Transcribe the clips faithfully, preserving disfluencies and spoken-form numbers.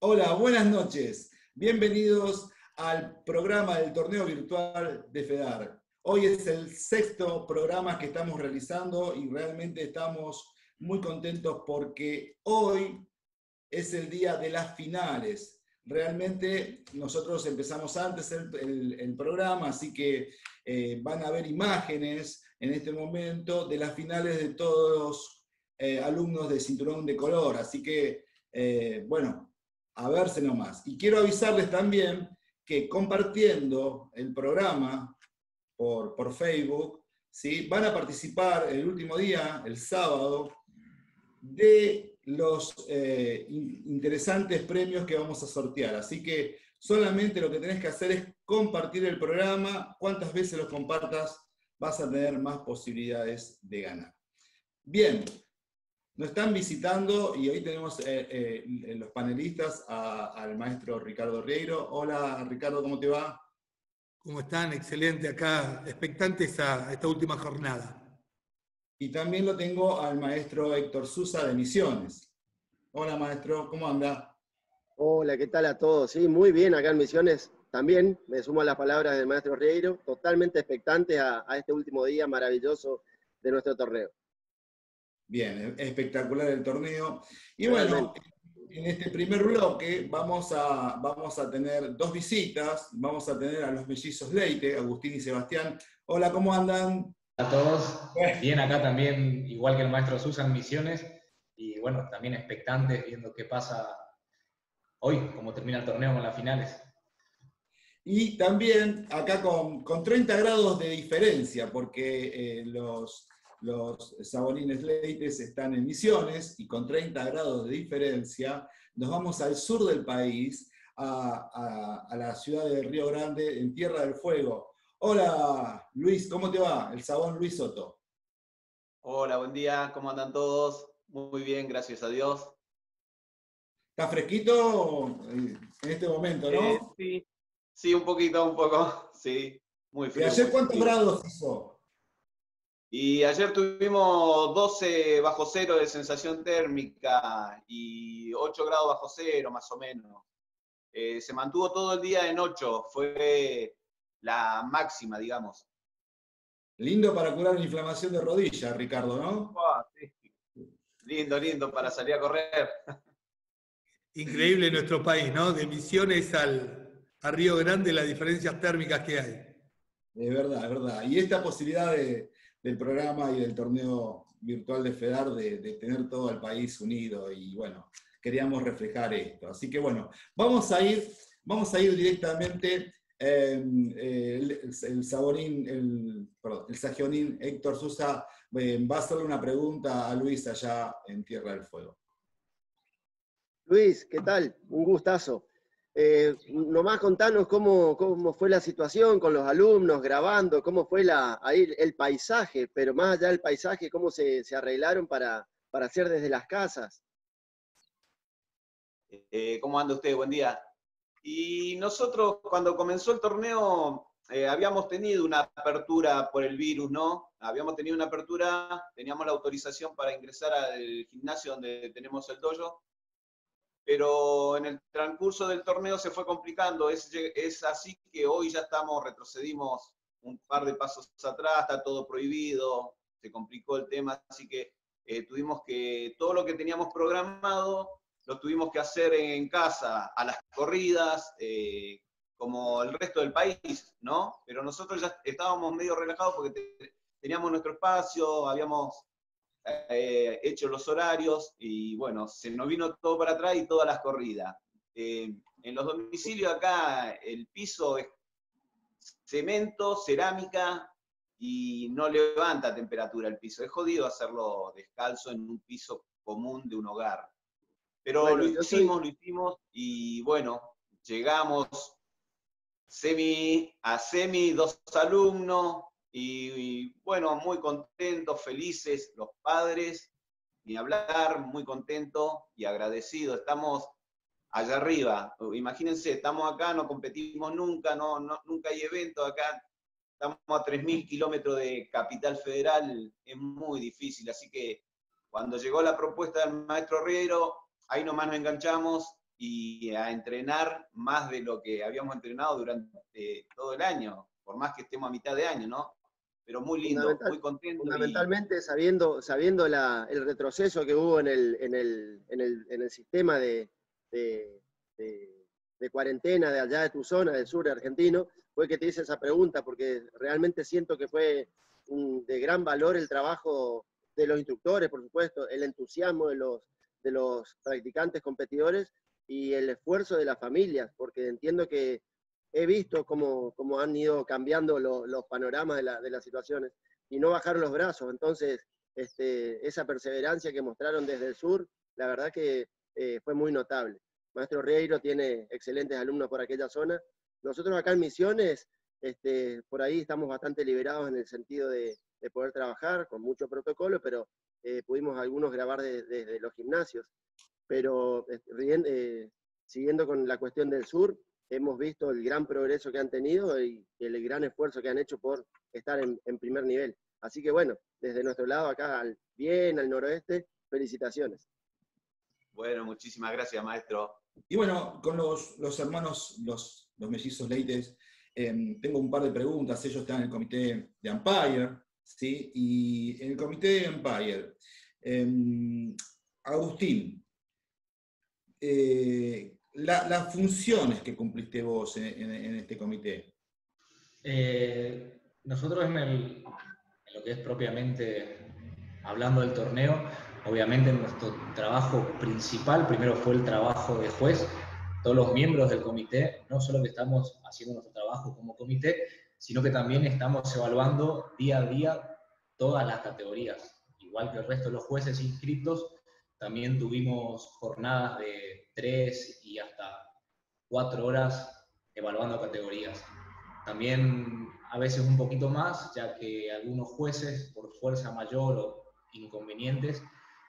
Hola, buenas noches. Bienvenidos al programa del torneo virtual de FEDAR. Hoy es el sexto programa que estamos realizando y realmente estamos muy contentos porque hoy es el día de las finales. Realmente nosotros empezamos antes el, el, el programa, así que eh, van a ver imágenes en este momento de las finales de todos los eh, alumnos de Cinturón de Color. Así que, eh, bueno, a verse nomás. Y quiero avisarles también que compartiendo el programa por, por Facebook, ¿sí? Van a participar el último día, el sábado, de los eh, interesantes premios que vamos a sortear. Así que solamente lo que tenés que hacer es compartir el programa. Cuantas veces lo compartas, vas a tener más posibilidades de ganar. Bien, nos están visitando y hoy tenemos eh, eh, los panelistas a, al maestro Ricardo Rieiro. Hola Ricardo, ¿cómo te va? ¿Cómo están? Excelente, acá expectantes a esta última jornada. Y también lo tengo al maestro Héctor Sousa de Misiones. Hola maestro, ¿cómo anda? Hola, ¿qué tal a todos? Sí, muy bien, acá en Misiones también, me sumo a las palabras del maestro Rieiro, totalmente expectantes a, a este último día maravilloso de nuestro torneo. Bien, espectacular el torneo. Y bueno, en este primer bloque vamos a, vamos a tener dos visitas. Vamos a tener a los mellizos Leite, Agustín y Sebastián. Hola, ¿cómo andan? A todos, bien acá también, igual que el maestro Sousa en Misiones, y bueno, también expectantes viendo qué pasa hoy, cómo termina el torneo con las finales. Y también acá con, con treinta grados de diferencia, porque eh, los, los Sabonines Leites están en Misiones, y con treinta grados de diferencia nos vamos al sur del país, a, a, a la ciudad de Río Grande, en Tierra del Fuego. Hola Luis, ¿cómo te va? El Sabón Luis Soto. Hola, buen día, ¿cómo andan todos? Muy bien, gracias a Dios. ¿Está fresquito en este momento, no? Eh, sí, sí, un poquito, un poco, sí, muy frío. ¿Y ayer muy cuántos frío. grados hizo? Y ayer tuvimos doce bajo cero de sensación térmica y ocho grados bajo cero, más o menos. Eh, se mantuvo todo el día en ocho, fue la máxima, digamos. Lindo para curar una inflamación de rodilla, Ricardo, ¿no? Oh, sí. Lindo, lindo para salir a correr. Increíble nuestro país, ¿no? De Misiones al, a Río Grande, las diferencias térmicas que hay. Es verdad, es verdad. Y esta posibilidad de, del programa y del torneo virtual de FEDAR de, de tener todo el país unido, y bueno, queríamos reflejar esto. Así que bueno, vamos a ir, vamos a ir directamente, eh, el, el Sabonín, el, perdón, el Sagionín Héctor Sousa eh, va a hacerle una pregunta a Luis allá en Tierra del Fuego. Luis, ¿qué tal? Un gustazo. Eh, nomás contanos cómo, cómo fue la situación con los alumnos grabando, cómo fue la, ahí el paisaje, pero más allá del paisaje, cómo se, se arreglaron para, para hacer desde las casas. Eh, ¿Cómo anda usted? Buen día. Y nosotros, cuando comenzó el torneo, eh, habíamos tenido una apertura por el virus, ¿no? Habíamos tenido una apertura, teníamos la autorización para ingresar al gimnasio donde tenemos el dojo, pero en el transcurso del torneo se fue complicando. Es, es así que hoy ya estamos, retrocedimos un par de pasos atrás, está todo prohibido, se complicó el tema, así que eh, tuvimos que, todo lo que teníamos programado, lo tuvimos que hacer en casa, a las corridas, eh, como el resto del país, ¿no? Pero nosotros ya estábamos medio relajados porque te, teníamos nuestro espacio, habíamos eh, hecho los horarios, y bueno, se nos vino todo para atrás y todas las corridas. Eh, en los domicilios acá el piso es cemento, cerámica, y no levanta temperatura el piso. Es jodido hacerlo descalzo en un piso común de un hogar. Pero bueno, lo hicimos, soy... lo hicimos, y bueno, llegamos semi, a semi, dos alumnos, y, y bueno, muy contentos, felices, los padres, ni hablar, muy contentos y agradecidos. Estamos allá arriba, imagínense, estamos acá, no competimos nunca, no, no, nunca hay evento acá, estamos a tres mil kilómetros de Capital Federal, es muy difícil, así que cuando llegó la propuesta del maestro Rieiro, ahí nomás nos enganchamos, y a entrenar más de lo que habíamos entrenado durante todo el año, por más que estemos a mitad de año, ¿no? Pero muy lindo, Fundamental, muy contento. Fundamentalmente y... sabiendo, sabiendo la, el retroceso que hubo en el, en el, en el, en el sistema de, de, de, de cuarentena de allá de tu zona, del sur argentino, fue que te hice esa pregunta, porque realmente siento que fue un, de gran valor el trabajo de los instructores, por supuesto, el entusiasmo de los, de los practicantes competidores y el esfuerzo de las familias, porque entiendo que he visto cómo, cómo han ido cambiando lo, los panoramas de, la, de las situaciones y no bajar los brazos. Entonces, este, esa perseverancia que mostraron desde el sur, la verdad que eh, fue muy notable. Maestro Rieiro tiene excelentes alumnos por aquella zona. Nosotros acá en Misiones, este, por ahí estamos bastante liberados en el sentido de, de poder trabajar con mucho protocolo, pero eh, pudimos algunos grabar desde de, de los gimnasios. Pero eh, siguiendo con la cuestión del sur, hemos visto el gran progreso que han tenido y el gran esfuerzo que han hecho por estar en, en primer nivel. Así que bueno, desde nuestro lado acá, al, bien al noroeste, felicitaciones. Bueno, muchísimas gracias, maestro. Y bueno, con los, los hermanos, los, los mellizos Leites, eh, tengo un par de preguntas. Ellos están en el comité de Umpire, ¿sí? Y en el comité de Umpire, eh, Agustín, eh, la, las funciones que cumpliste vos en, en, en este comité. Eh, nosotros en, el, en lo que es propiamente hablando del torneo, obviamente nuestro trabajo principal primero fue el trabajo de juez. Todos los miembros del comité, no solo que estamos haciendo nuestro trabajo como comité, sino que también estamos evaluando día a día todas las categorías. Igual que el resto de los jueces inscritos, también tuvimos jornadas de tres y hasta cuatro horas evaluando categorías. También a veces un poquito más, ya que algunos jueces, por fuerza mayor o inconvenientes,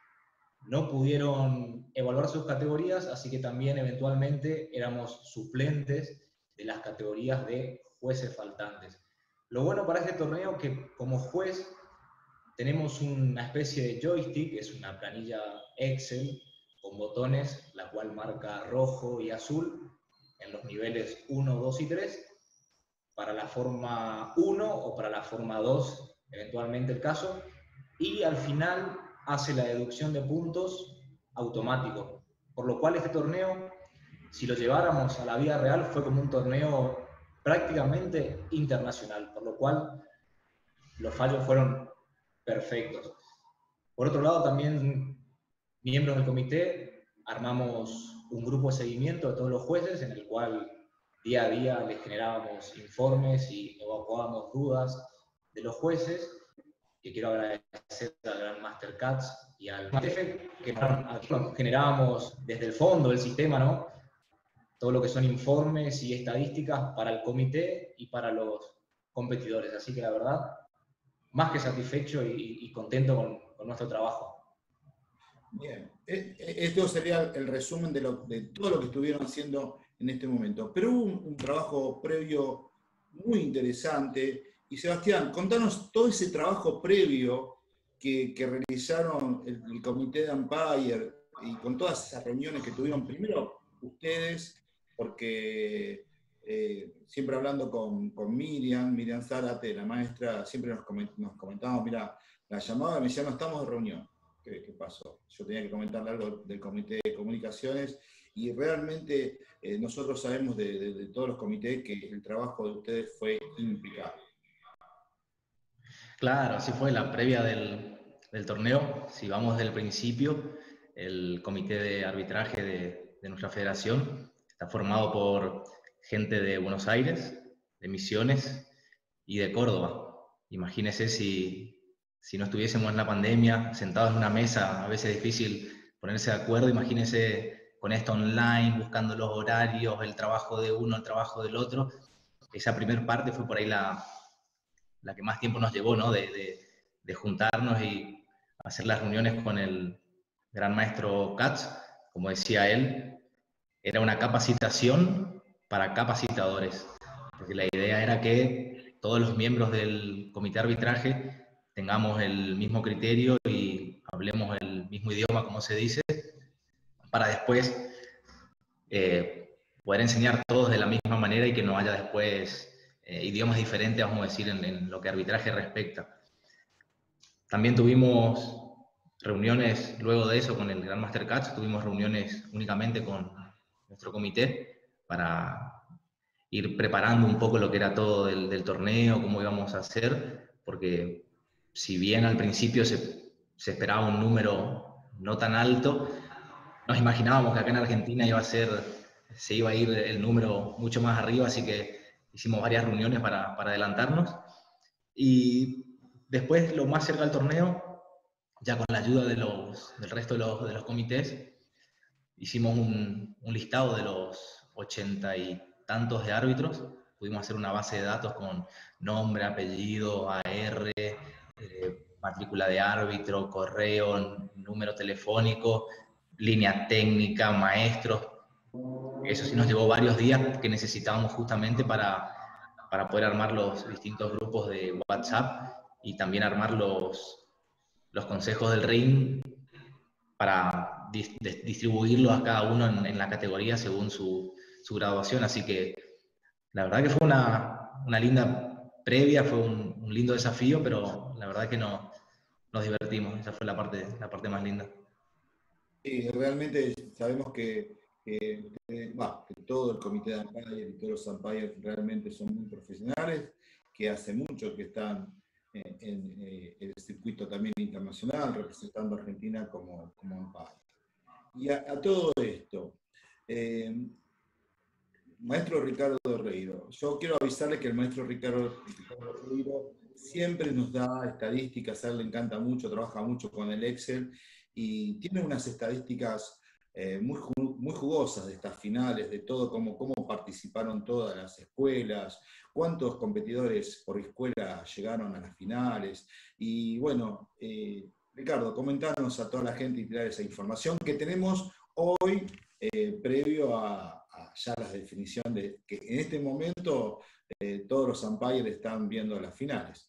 no pudieron evaluar sus categorías, así que también eventualmente éramos suplentes de las categorías de jueces faltantes. Lo bueno para este torneo es que como juez tenemos una especie de joystick, es una planilla Excel con botones, la cual marca rojo y azul en los niveles uno, dos y tres, para la forma uno o para la forma dos, eventualmente el caso, y al final hace la deducción de puntos automático, por lo cual este torneo, si lo lleváramos a la vida real, fue como un torneo prácticamente internacional, por lo cual los fallos fueron perfectos. Por otro lado, también miembros del comité armamos un grupo de seguimiento de todos los jueces, en el cual día a día les generábamos informes y evacuábamos dudas de los jueces, que quiero agradecer al Gran Master Katz y al jefe, que generábamos desde el fondo del sistema, ¿no?, todo lo que son informes y estadísticas para el comité y para los competidores. Así que la verdad, más que satisfecho y, y contento con, con nuestro trabajo. Bien, esto sería el resumen de, lo, de todo lo que estuvieron haciendo en este momento. Pero hubo un, un trabajo previo muy interesante. Y Sebastián, contanos todo ese trabajo previo que, que realizaron el, el comité de Umpire y con todas esas reuniones que tuvieron primero ustedes, porque eh, siempre hablando con, con Miriam, Miriam Zárate, la maestra, siempre nos, coment, nos comentábamos, mira, la llamaba y me decía, no estamos de reunión. ¿Qué, ¿Qué pasó? Yo tenía que comentarle algo del comité de comunicaciones y realmente eh, nosotros sabemos de, de, de todos los comités que el trabajo de ustedes fue impecable. Claro, así fue la previa del, del torneo. Si vamos desde el principio, el comité de arbitraje de, de nuestra federación está formado por gente de Buenos Aires, de Misiones y de Córdoba. Imagínense si, si no estuviésemos en la pandemia, sentados en una mesa, a veces es difícil ponerse de acuerdo. Imagínense con esto online, buscando los horarios, el trabajo de uno, el trabajo del otro. Esa primera parte fue por ahí la... la que más tiempo nos llevó, ¿no? De, de, de juntarnos y hacer las reuniones con el gran maestro Katz. Como decía él, era una capacitación para capacitadores, porque la idea era que todos los miembros del comité de arbitraje tengamos el mismo criterio y hablemos el mismo idioma, como se dice, para después eh, poder enseñar todos de la misma manera y que no haya después eh, idiomas diferentes, vamos a decir, en, en lo que arbitraje respecta. También tuvimos reuniones luego de eso con el Grandmaster Cats, tuvimos reuniones únicamente con nuestro comité para ir preparando un poco lo que era todo del, del torneo, cómo íbamos a hacer, porque si bien al principio se, se esperaba un número no tan alto, nos imaginábamos que acá en Argentina iba a ser, se iba a ir el número mucho más arriba, así que hicimos varias reuniones para, para adelantarnos. Y después, lo más cerca del torneo, ya con la ayuda de los, del resto de los, de los comités, hicimos un, un listado de los ochenta y tantos de árbitros. Pudimos hacer una base de datos con nombre, apellido, A R, eh, matrícula de árbitro, correo, número telefónico, línea técnica, maestros. Eso sí nos llevó varios días que necesitábamos justamente para, para poder armar los distintos grupos de WhatsApp y también armar los, los consejos del ring para dis, distribuirlos a cada uno en, en la categoría según su, su graduación. Así que la verdad que fue una, una linda previa, fue un, un lindo desafío, pero la verdad que no, nos divertimos. Esa fue la parte, la parte más linda. Sí, realmente sabemos que, que, eh, bah, que todo el comité de umpires y todos los umpires realmente son muy profesionales, que hace mucho que están en, en, en el circuito también internacional, representando a Argentina como, como umpire. Y a, a todo esto, eh, maestro Ricardo Reiro, yo quiero avisarle que el maestro Ricardo, Ricardo Reiro siempre nos da estadísticas, a él le encanta mucho, trabaja mucho con el Excel, y tiene unas estadísticas eh, muy, muy jugosas de estas finales, de todo, cómo, cómo participaron todas las escuelas, cuántos competidores por escuela llegaron a las finales. Y bueno, eh, Ricardo, comentanos a toda la gente y tirar esa información que tenemos hoy, eh, previo a, a ya la definición de que en este momento eh, todos los umpires están viendo las finales.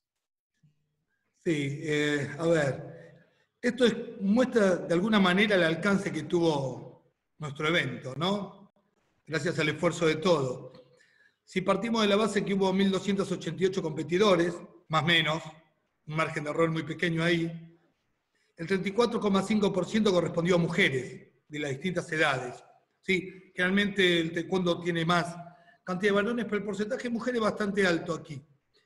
Sí, eh, a ver. Esto es, muestra de alguna manera el alcance que tuvo nuestro evento, ¿no? Gracias al esfuerzo de todos. Si partimos de la base que hubo mil doscientos ochenta y ocho competidores, más o menos, un margen de error muy pequeño ahí, el treinta y cuatro coma cinco por ciento correspondió a mujeres de las distintas edades. Sí, generalmente el taekwondo tiene más cantidad de varones, pero el porcentaje de mujeres es bastante alto aquí.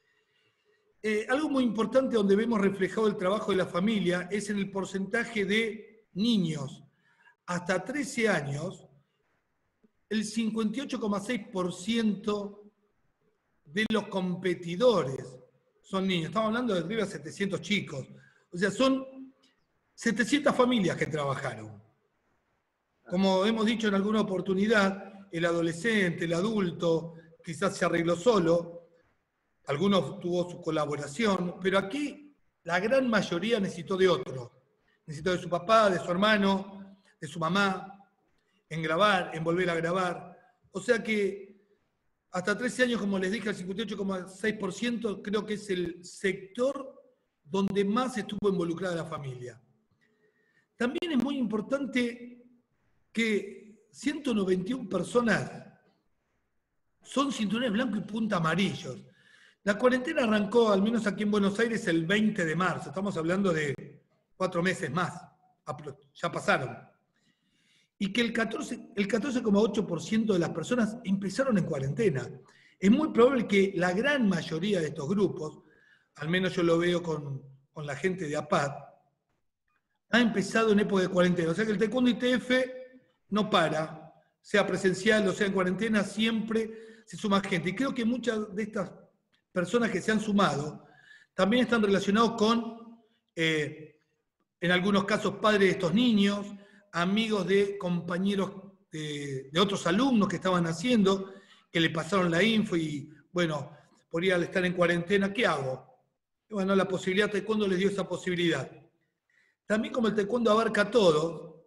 Eh, algo muy importante donde vemos reflejado el trabajo de la familia es en el porcentaje de niños hasta trece años, el cincuenta y ocho coma seis por ciento de los competidores son niños. Estamos hablando de arriba de setecientos chicos. O sea, son setecientas familias que trabajaron. Como hemos dicho en alguna oportunidad, el adolescente, el adulto, quizás se arregló solo, algunos tuvo su colaboración, pero aquí la gran mayoría necesitó de otro. Necesitó de su papá, de su hermano, de su mamá, en grabar, en volver a grabar. O sea que hasta trece años, como les dije, el cincuenta y ocho coma seis por ciento creo que es el sector donde más estuvo involucrada la familia. También es muy importante que ciento noventa y una personas son cinturones blancos y punta amarillos. La cuarentena arrancó, al menos aquí en Buenos Aires, el veinte de marzo. Estamos hablando de cuatro meses más. Ya pasaron. Y que el catorce coma ocho por ciento de las personas empezaron en cuarentena. Es muy probable que la gran mayoría de estos grupos, al menos yo lo veo con, con la gente de APAD, ha empezado en época de cuarentena. O sea que el Taekwondo I T F no para, sea presencial o sea en cuarentena, siempre se suma gente. Y creo que muchas de estas personas que se han sumado también están relacionados con, eh, en algunos casos, padres de estos niños, amigos de compañeros de, de otros alumnos que estaban haciendo, que le pasaron la info y, bueno, podría estar en cuarentena, ¿qué hago? Y bueno, la posibilidad, Taekwondo les dio esa posibilidad. También como el Taekwondo abarca todo,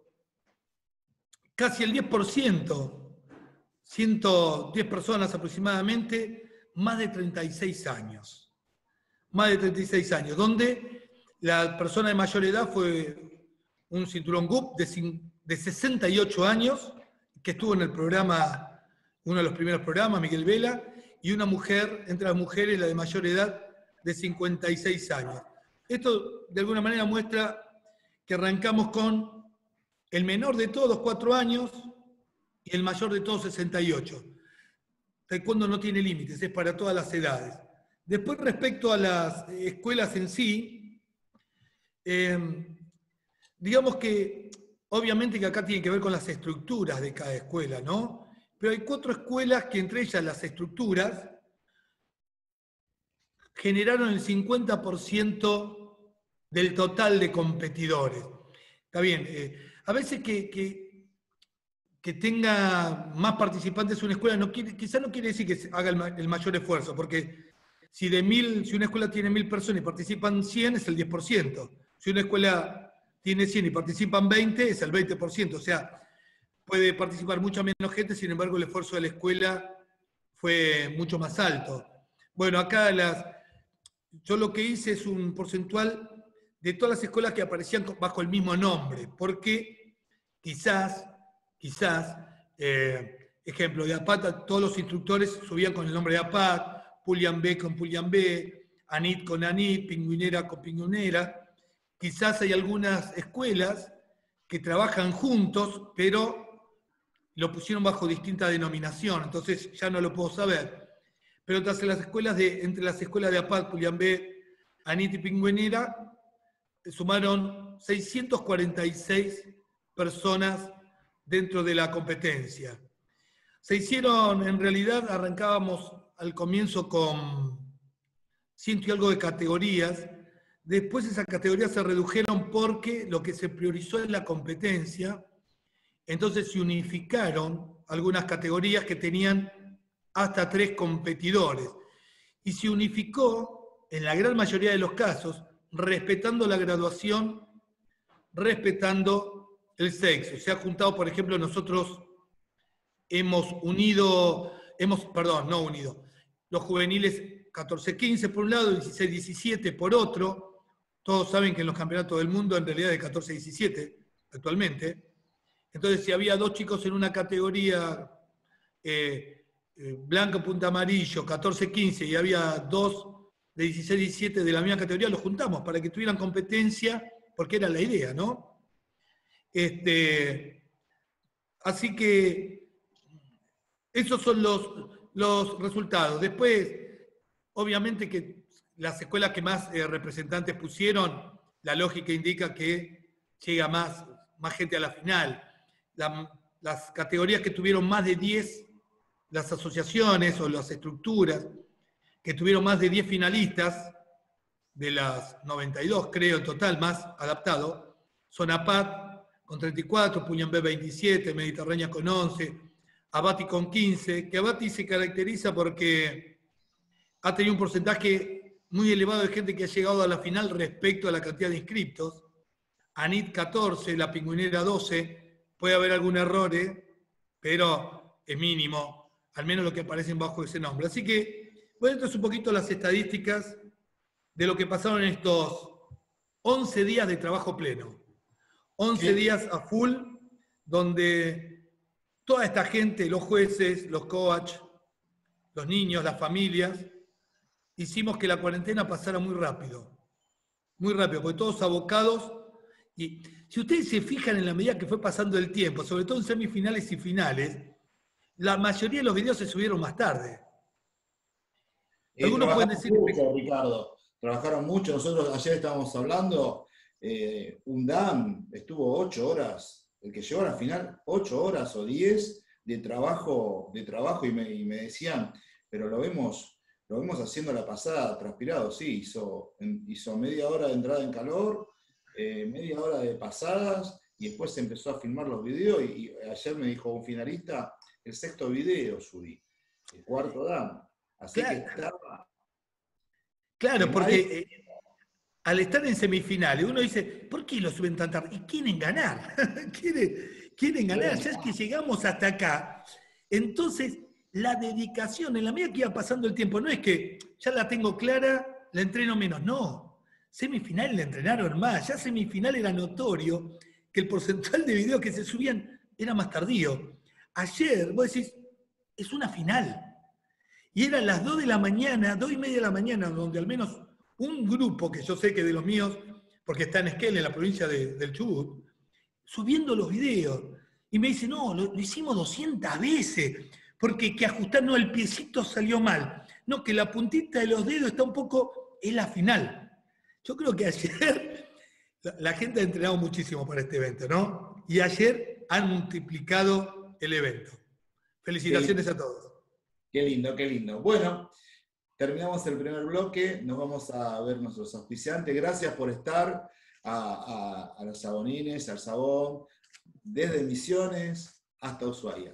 casi el diez por ciento, ciento diez personas aproximadamente, más de treinta y seis años. Más de treinta y seis años, donde la persona de mayor edad fue un cinturón G U P de, de sesenta y ocho años, que estuvo en el programa, uno de los primeros programas, Miguel Vela, y una mujer, entre las mujeres, la de mayor edad, de cincuenta y seis años. Esto, de alguna manera, muestra que arrancamos con el menor de todos, cuatro años, y el mayor de todos, sesenta y ocho. Taekwondo no tiene límites, es para todas las edades. Después, respecto a las escuelas en sí, eh, digamos que, obviamente que acá tiene que ver con las estructuras de cada escuela, ¿no? Pero hay cuatro escuelas que, entre ellas las estructuras, generaron el cincuenta por ciento del total de competidores. Está bien, eh, a veces que, que, que tenga más participantes una escuela, no quiere, quizás no quiere decir que haga el, el mayor esfuerzo, porque si, de mil, si una escuela tiene mil personas y participan cien, es el diez por ciento. Si una escuela tiene cien y participan veinte, es el veinte por ciento. O sea, puede participar mucha menos gente, sin embargo el esfuerzo de la escuela fue mucho más alto. Bueno, acá las, yo lo que hice es un porcentual de todas las escuelas que aparecían bajo el mismo nombre, porque quizás, quizás, eh, ejemplo, de APAT, todos los instructores subían con el nombre de APAT, Pulian B con Pulian B, ANIT con ANIT, Pingüinera con Pingüinera. Quizás hay algunas escuelas que trabajan juntos, pero lo pusieron bajo distinta denominación, entonces ya no lo puedo saber. Pero tras las escuelas de, entre las escuelas de APAT, Pulian B, ANIT y Pingüinera, sumaron seiscientas cuarenta y seis personas dentro de la competencia. Se hicieron, en realidad, arrancábamos al comienzo con ciento y algo de categorías. Después esas categorías se redujeron porque lo que se priorizó es la competencia. Entonces se unificaron algunas categorías que tenían hasta tres competidores. Y se unificó, en la gran mayoría de los casos, respetando la graduación, respetando el sexo. Se ha juntado, por ejemplo, nosotros hemos unido, hemos, perdón, no unido, los juveniles catorce quince por un lado, dieciséis diecisiete por otro. Todos saben que en los campeonatos del mundo en realidad es catorce diecisiete actualmente. Entonces, si había dos chicos en una categoría eh, eh, blanco, punta amarillo, catorce quince, y había dos de dieciséis diecisiete de la misma categoría, los juntamos para que tuvieran competencia, porque era la idea, ¿no? Este, así que esos son los, los resultados. Después, obviamente que las escuelas que más eh, representantes pusieron, la lógica indica que llega más, más gente a la final. La, las categorías que tuvieron más de diez, las asociaciones o las estructuras, que tuvieron más de diez finalistas, de las noventa y dos, creo, en total, más adaptado, son APAT con treinta y cuatro, Pulian B veintisiete, Mediterránea con once, Abati con quince, que Abati se caracteriza porque ha tenido un porcentaje muy elevado de gente que ha llegado a la final respecto a la cantidad de inscriptos. ANIT catorce, la Pingüinera doce, puede haber algún error, ¿eh? Pero es mínimo, al menos lo que aparecen bajo ese nombre. Así que, bueno, esto es un poquito las estadísticas de lo que pasaron en estos once días de trabajo pleno. once días a full, donde toda esta gente, los jueces, los coaches, los niños, las familias, hicimos que la cuarentena pasara muy rápido. Muy rápido, porque todos abocados. Y si ustedes se fijan en la medida que fue pasando el tiempo, sobre todo en semifinales y finales, la mayoría de los videos se subieron más tarde. Algunos pueden decir... Mucho, Ricardo, trabajaron mucho. Nosotros ayer estábamos hablando, eh, UNDAM estuvo ocho horas, el que llegó a la final, ocho horas o diez de trabajo, de trabajo y, me, y me decían, pero lo vemos, lo vemos haciendo la pasada, transpirado, sí, hizo, hizo media hora de entrada en calor, eh, media hora de pasadas, y después se empezó a filmar los videos, y, y ayer me dijo un finalista, el sexto video subí, el cuarto DAM. Así claro. que estaba... Claro, porque eh, al estar en semifinales, uno dice, ¿por qué lo suben tan tarde? Y quieren ganar, quieren, quieren ganar, ya es que llegamos hasta acá. Entonces, la dedicación, en la medida que iba pasando el tiempo, no es que ya la tengo clara, la entreno menos, no. Semifinal la entrenaron más, ya semifinal era notorio que el porcentaje de videos que se subían era más tardío. ayer, vos decís, es una final. Y eran las dos de la mañana, dos y media de la mañana, donde al menos un grupo, que yo sé que de los míos, porque está en Esquel, en la provincia de, del Chubut, subiendo los videos. Y me dice, no, lo, lo hicimos doscientas veces, porque que ajustar, no, el piecito salió mal. No, que la puntita de los dedos está un poco, es la final. Yo creo que ayer la, la gente ha entrenado muchísimo para este evento, ¿no? Y ayer han multiplicado el evento. Felicitaciones a todos. Qué lindo, qué lindo. Bueno, terminamos el primer bloque, nos vamos a ver nuestros auspiciantes. Gracias por estar, a, a, a los sabonines, al sabón, desde Misiones hasta Ushuaia.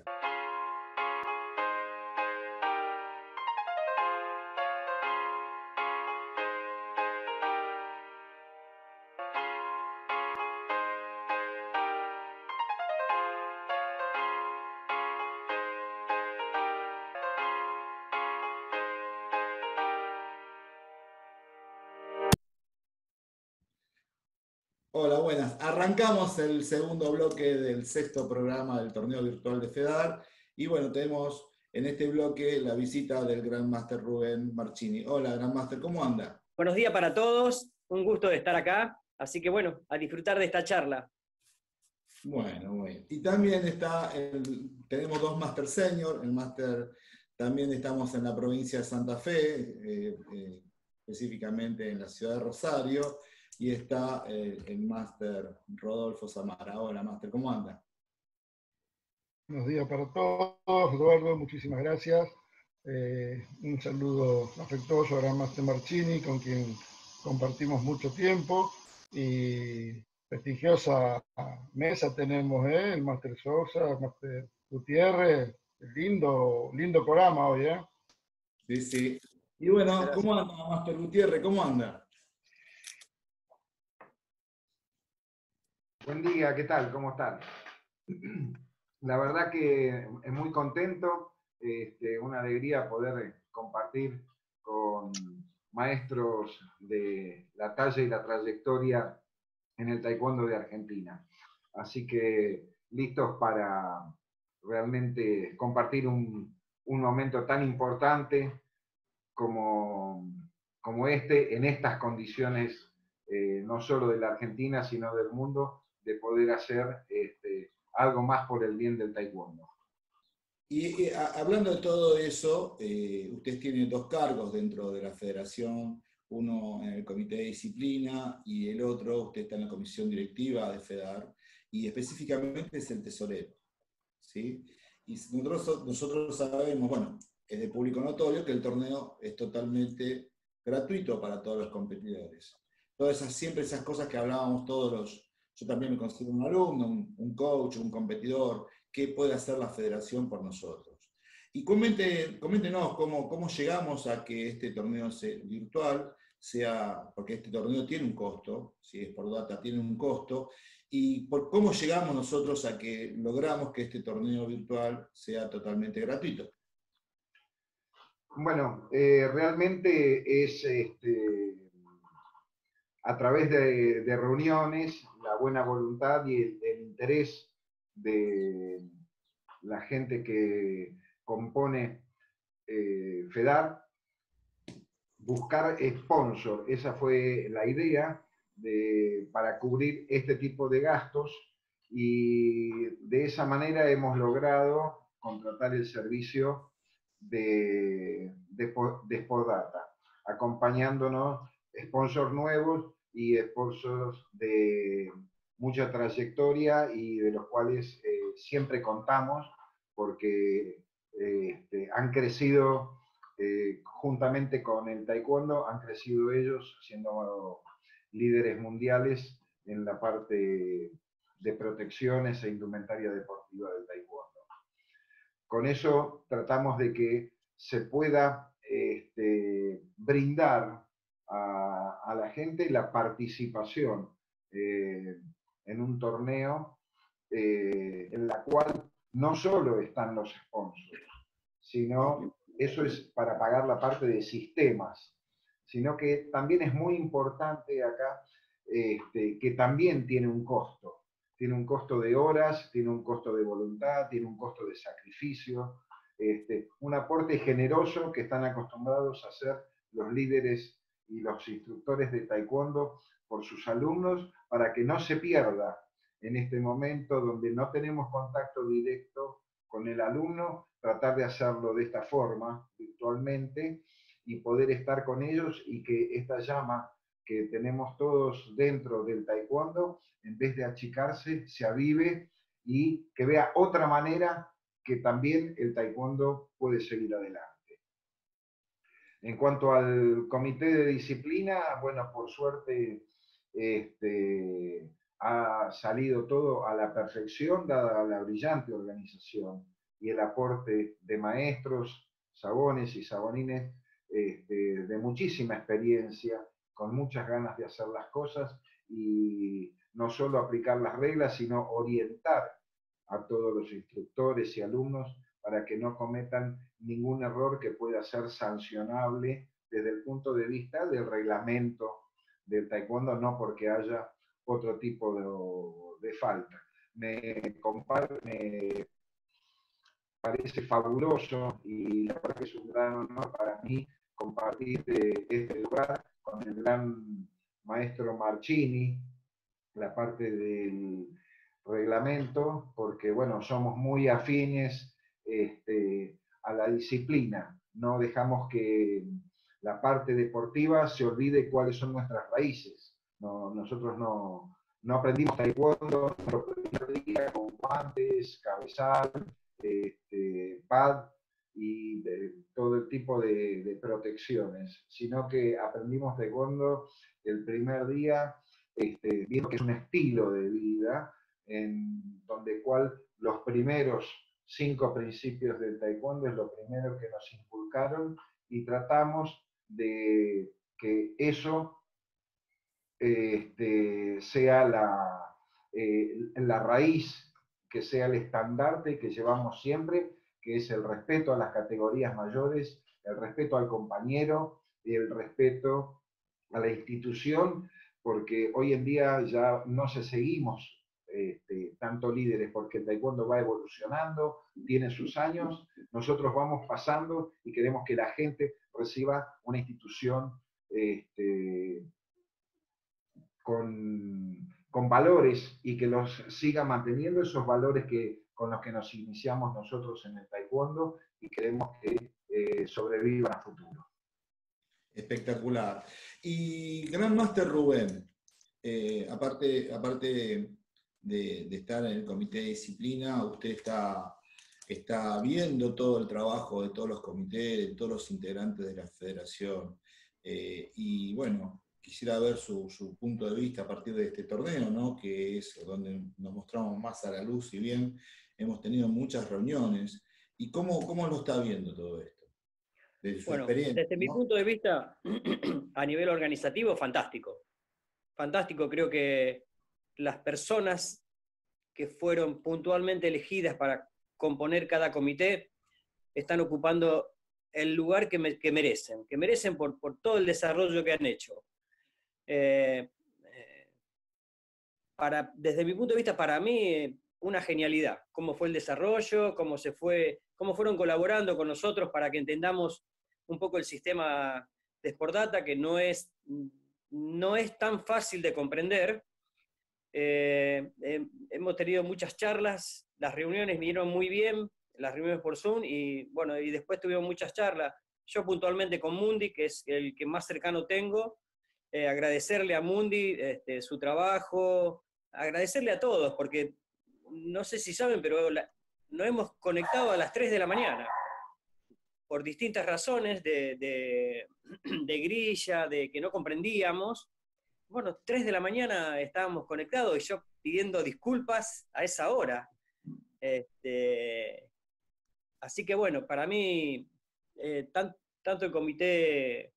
Hola, buenas. Arrancamos el segundo bloque del sexto programa del torneo virtual de FEDAR. Y bueno, tenemos en este bloque la visita del Gran Master Rubén Marchini. Hola, Gran Master, ¿cómo anda? Buenos días para todos, un gusto de estar acá. Así que bueno, a disfrutar de esta charla. Bueno, bueno. Y también está, el, tenemos dos Master Senior. El Master, también estamos en la provincia de Santa Fe, eh, eh, específicamente en la ciudad de Rosario. Y está eh, el Máster Rodolfo Samara. Hola, Máster, ¿cómo anda? Buenos días para todos, Eduardo, muchísimas gracias. Eh, un saludo afectuoso a Gran Máster Marchini, con quien compartimos mucho tiempo. Y prestigiosa mesa tenemos, ¿eh? El Máster Sosa, el Máster Gutiérrez. Lindo, lindo programa hoy, ¿eh? Sí, sí. Y bueno, ¿cómo anda, Máster Gutiérrez? ¿Cómo anda? Buen día, ¿qué tal? ¿Cómo están? La verdad que es muy contento, este, una alegría poder compartir con maestros de la talla y la trayectoria en el taekwondo de Argentina. Así que listos para realmente compartir un, un momento tan importante como, como este, en estas condiciones, eh, no solo de la Argentina, sino del mundo, de poder hacer este, algo más por el bien del taekwondo. Y, y a, hablando de todo eso, eh, ustedes tienen dos cargos dentro de la federación, uno en el comité de disciplina y el otro, usted está en la comisión directiva de FEDAR, y específicamente es el tesorero, ¿sí? Y nosotros, nosotros sabemos, bueno, es de público notorio que el torneo es totalmente gratuito para todos los competidores. Todas esas, siempre esas cosas que hablábamos todos los... Yo también me considero un alumno, un, un coach, un competidor. ¿Qué puede hacer la federación por nosotros? Y comente, coméntenos cómo, cómo llegamos a que este torneo se, virtual sea, porque este torneo tiene un costo, si es por data, tiene un costo, y por cómo llegamos nosotros a que logramos que este torneo virtual sea totalmente gratuito. Bueno, eh, realmente es este, a través de, de reuniones, la buena voluntad y el, el interés de la gente que compone eh, FEDAR, buscar sponsor. Esa fue la idea de, para cubrir este tipo de gastos, y de esa manera hemos logrado contratar el servicio de, de, de Spodata, acompañándonos sponsors nuevos y sponsors de mucha trayectoria y de los cuales eh, siempre contamos, porque eh, este, han crecido eh, juntamente con el taekwondo, han crecido ellos siendo líderes mundiales en la parte de protecciones e indumentaria deportiva del taekwondo. Con eso tratamos de que se pueda este, brindar a, a la gente la participación eh, en un torneo eh, en la cual no solo están los sponsors, sino eso es para pagar la parte de sistemas, sino que también es muy importante acá este, que también tiene un costo. tiene un costo de horas, tiene un costo de voluntad, tiene un costo de sacrificio, este, un aporte generoso que están acostumbrados a hacer los líderes y los instructores de taekwondo por sus alumnos, para que no se pierda en este momento donde no tenemos contacto directo con el alumno, tratar de hacerlo de esta forma, virtualmente, y poder estar con ellos y que esta llama que tenemos todos dentro del taekwondo, en vez de achicarse, se avive y que vea otra manera que también el taekwondo puede seguir adelante. En cuanto al comité de disciplina, bueno, por suerte este, ha salido todo a la perfección, dada la brillante organización y el aporte de maestros, sabones y sabonines este, de muchísima experiencia, con muchas ganas de hacer las cosas y no solo aplicar las reglas, sino orientar a todos los instructores y alumnos para que no cometan ningún error que pueda ser sancionable desde el punto de vista del reglamento del taekwondo, no porque haya otro tipo de, de falta. Me, me parece fabuloso y la verdad que es un gran honor para mí compartir de este lugar con el gran maestro Marchini, la parte del reglamento, porque bueno, somos muy afines este, a la disciplina, no dejamos que la parte deportiva se olvide cuáles son nuestras raíces. No, nosotros no, no aprendimos taekwondo nuestro primer día con guantes, cabezal, este, pad y de, todo el tipo de, de protecciones, sino que aprendimos taekwondo el primer día este, viendo que es un estilo de vida en donde cual los primeros cinco principios del taekwondo es lo primero que nos inculcaron y tratamos de que eso este, sea la, eh, la raíz, que sea el estandarte que llevamos siempre, que es el respeto a las categorías mayores, el respeto al compañero y el respeto a la institución, porque hoy en día ya no se seguimos este, tanto líderes, porque el taekwondo va evolucionando, tiene sus años, nosotros vamos pasando y queremos que la gente reciba una institución este, con, con valores y que los siga manteniendo esos valores que, con los que nos iniciamos nosotros en el taekwondo y queremos que eh, sobrevivan a futuro. Espectacular. Y Gran Máster Rubén, eh, aparte, aparte de, de estar en el comité de disciplina, usted está, está viendo todo el trabajo de todos los comités, de todos los integrantes de la federación. Eh, y bueno, quisiera ver su, su punto de vista a partir de este torneo, ¿no? Que es donde nos mostramos más a la luz, si bien hemos tenido muchas reuniones. ¿Y cómo, cómo lo está viendo todo esto? De su bueno, experiencia, desde ¿no? mi punto de vista, a nivel organizativo, fantástico. Fantástico, creo que las personas que fueron puntualmente elegidas para componer cada comité están ocupando el lugar que, me, que merecen, que merecen por, por todo el desarrollo que han hecho. Eh, eh, para, desde mi punto de vista, para mí, una genialidad. Cómo fue el desarrollo, cómo, se fue, cómo fueron colaborando con nosotros para que entendamos un poco el sistema de Sportdata, que no es, no es tan fácil de comprender. Eh, eh, hemos tenido muchas charlas, las reuniones vinieron muy bien, las reuniones por Zoom, y bueno, y después tuvimos muchas charlas. Yo puntualmente con Mundi, que es el que más cercano tengo, eh, agradecerle a Mundi este, su trabajo, agradecerle a todos, porque no sé si saben, pero la, nos hemos conectado a las tres de la mañana, por distintas razones de, de, de grilla, de que no comprendíamos. Bueno, tres de la mañana estábamos conectados y yo pidiendo disculpas a esa hora. Este, así que bueno, para mí, eh, tan, tanto el comité,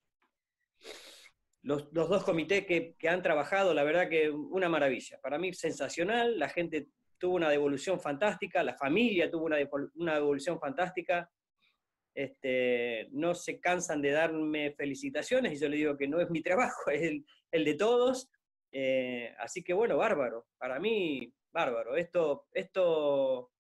los, los dos comités que, que han trabajado, la verdad que una maravilla. Para mí sensacional, la gente tuvo una devolución fantástica, la familia tuvo una, una devolución fantástica. Este, no se cansan de darme felicitaciones, y yo le digo que no es mi trabajo, es el, el de todos. Eh, así que bueno, bárbaro. Para mí, bárbaro. Esto, esto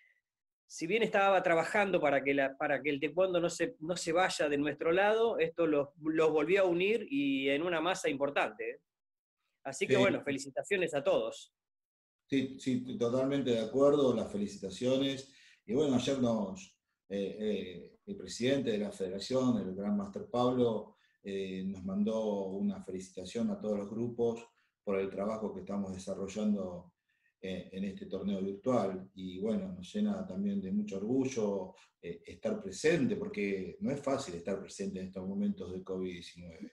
si bien estaba trabajando para que, la, para que el taekwondo no se, no se vaya de nuestro lado, esto los, los volvió a unir y en una masa importante, ¿eh? Así que Sí. bueno, felicitaciones a todos. Sí, sí, totalmente de acuerdo, las felicitaciones. Y bueno, ayer nos, eh, eh, el presidente de la federación, el Gran Master Pablo, eh, nos mandó una felicitación a todos los grupos por el trabajo que estamos desarrollando eh, en este torneo virtual. Y bueno, nos llena también de mucho orgullo eh, estar presente, porque no es fácil estar presente en estos momentos de COVID diecinueve.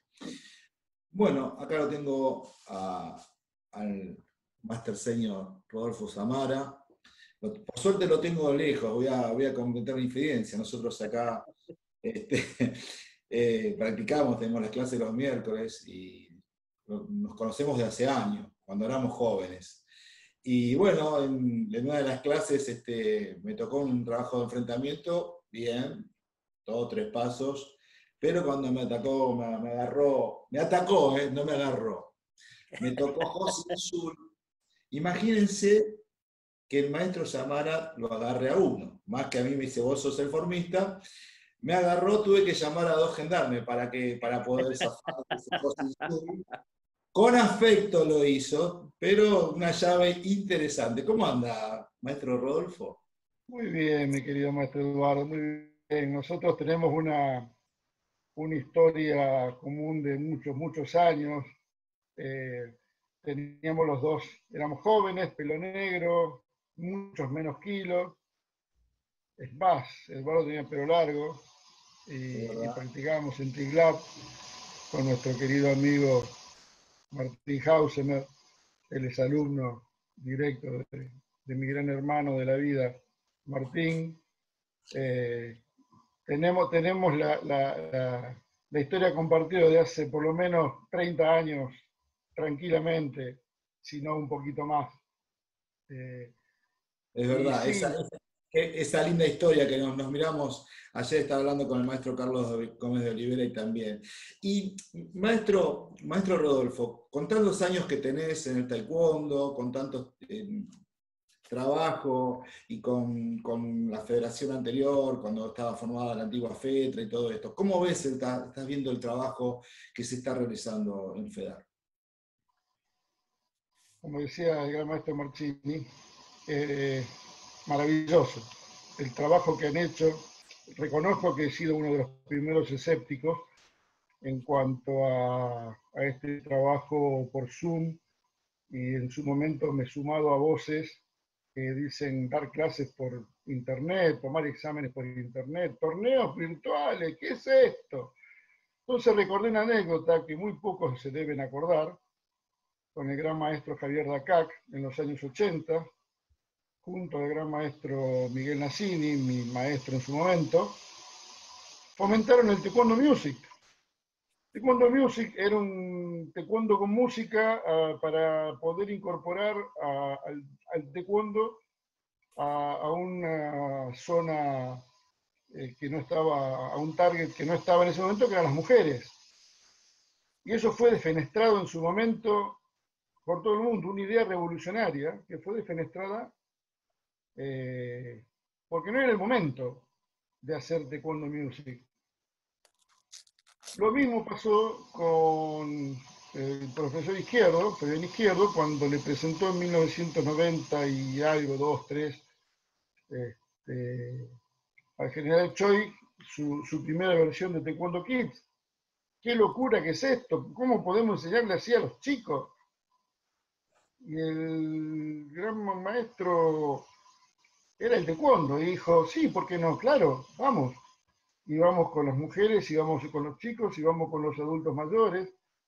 Bueno, acá lo tengo a, al Master Senior Rodolfo Samara. Por suerte lo tengo lejos, voy a, voy a comentar una infidencia. Nosotros acá este, eh, practicamos, tenemos las clases los miércoles y nos conocemos de hace años, cuando éramos jóvenes. Y bueno, en, en una de las clases este, me tocó un trabajo de enfrentamiento, bien, todos tres pasos, pero cuando me atacó, me, me agarró, me atacó, eh, no me agarró. Me tocó José Azul. Imagínense que el maestro Samara lo agarre a uno, más que a mí me dice, vos sos el formista, me agarró, tuve que llamar a dos gendarmes para, que, para poder zafar de ese José Azul. Con afecto lo hizo, pero una llave interesante. ¿Cómo anda, maestro Rodolfo? Muy bien, mi querido maestro Eduardo, muy bien. Nosotros tenemos una, una historia común de muchos, muchos años. Eh, teníamos los dos, éramos jóvenes, pelo negro, muchos menos kilos. Es más, Eduardo tenía pelo largo y, y practicábamos en Tiglab con nuestro querido amigo Martín Hausemer. Él es alumno directo de, de mi gran hermano de la vida, Martín. Eh, tenemos tenemos la, la, la, la historia compartida de hace por lo menos treinta años, tranquilamente, si no un poquito más. Eh, es verdad, sí, esa, esa, esa linda historia que nos, nos miramos, ayer estaba hablando con el maestro Carlos Gómez de Olivera y también. Y maestro, maestro Rodolfo, con tantos años que tenés en el taekwondo, con tantos eh, trabajo y con, con la federación anterior, cuando estaba formada la antigua FETRA y todo esto, ¿cómo ves, el, estás viendo el trabajo que se está realizando en FEDAR? Como decía el gran maestro Marchini, eh, maravilloso el trabajo que han hecho. Reconozco que he sido uno de los primeros escépticos en cuanto a, a este trabajo por Zoom, y en su momento me he sumado a voces que dicen dar clases por internet, tomar exámenes por internet, torneos virtuales, ¿qué es esto? Entonces recordé una anécdota que muy pocos se deben acordar, con el gran maestro Javier Dacac en los años ochenta, junto al gran maestro Miguel Nassini, mi maestro en su momento, fomentaron el Taekwondo Music. Taekwondo Music era un taekwondo con música uh, para poder incorporar a, al, al taekwondo a, a una zona eh, que no estaba, a un target que no estaba en ese momento, que eran las mujeres. Y eso fue defenestrado en su momento por todo el mundo, una idea revolucionaria que fue defenestrada eh, porque no era el momento de hacer Taekwondo Music. Lo mismo pasó con el profesor Izquierdo, Fabián Izquierdo, cuando le presentó en mil novecientos noventa y algo, dos, tres, este, al general Choi su, su primera versión de Taekwondo Kids. ¡Qué locura que es esto! ¿Cómo podemos enseñarle así a los chicos? Y el gran maestro era el taekwondo, y dijo, sí, ¿por qué no? Claro, vamos. Y vamos con las mujeres, y vamos con los chicos, y vamos con los adultos mayores.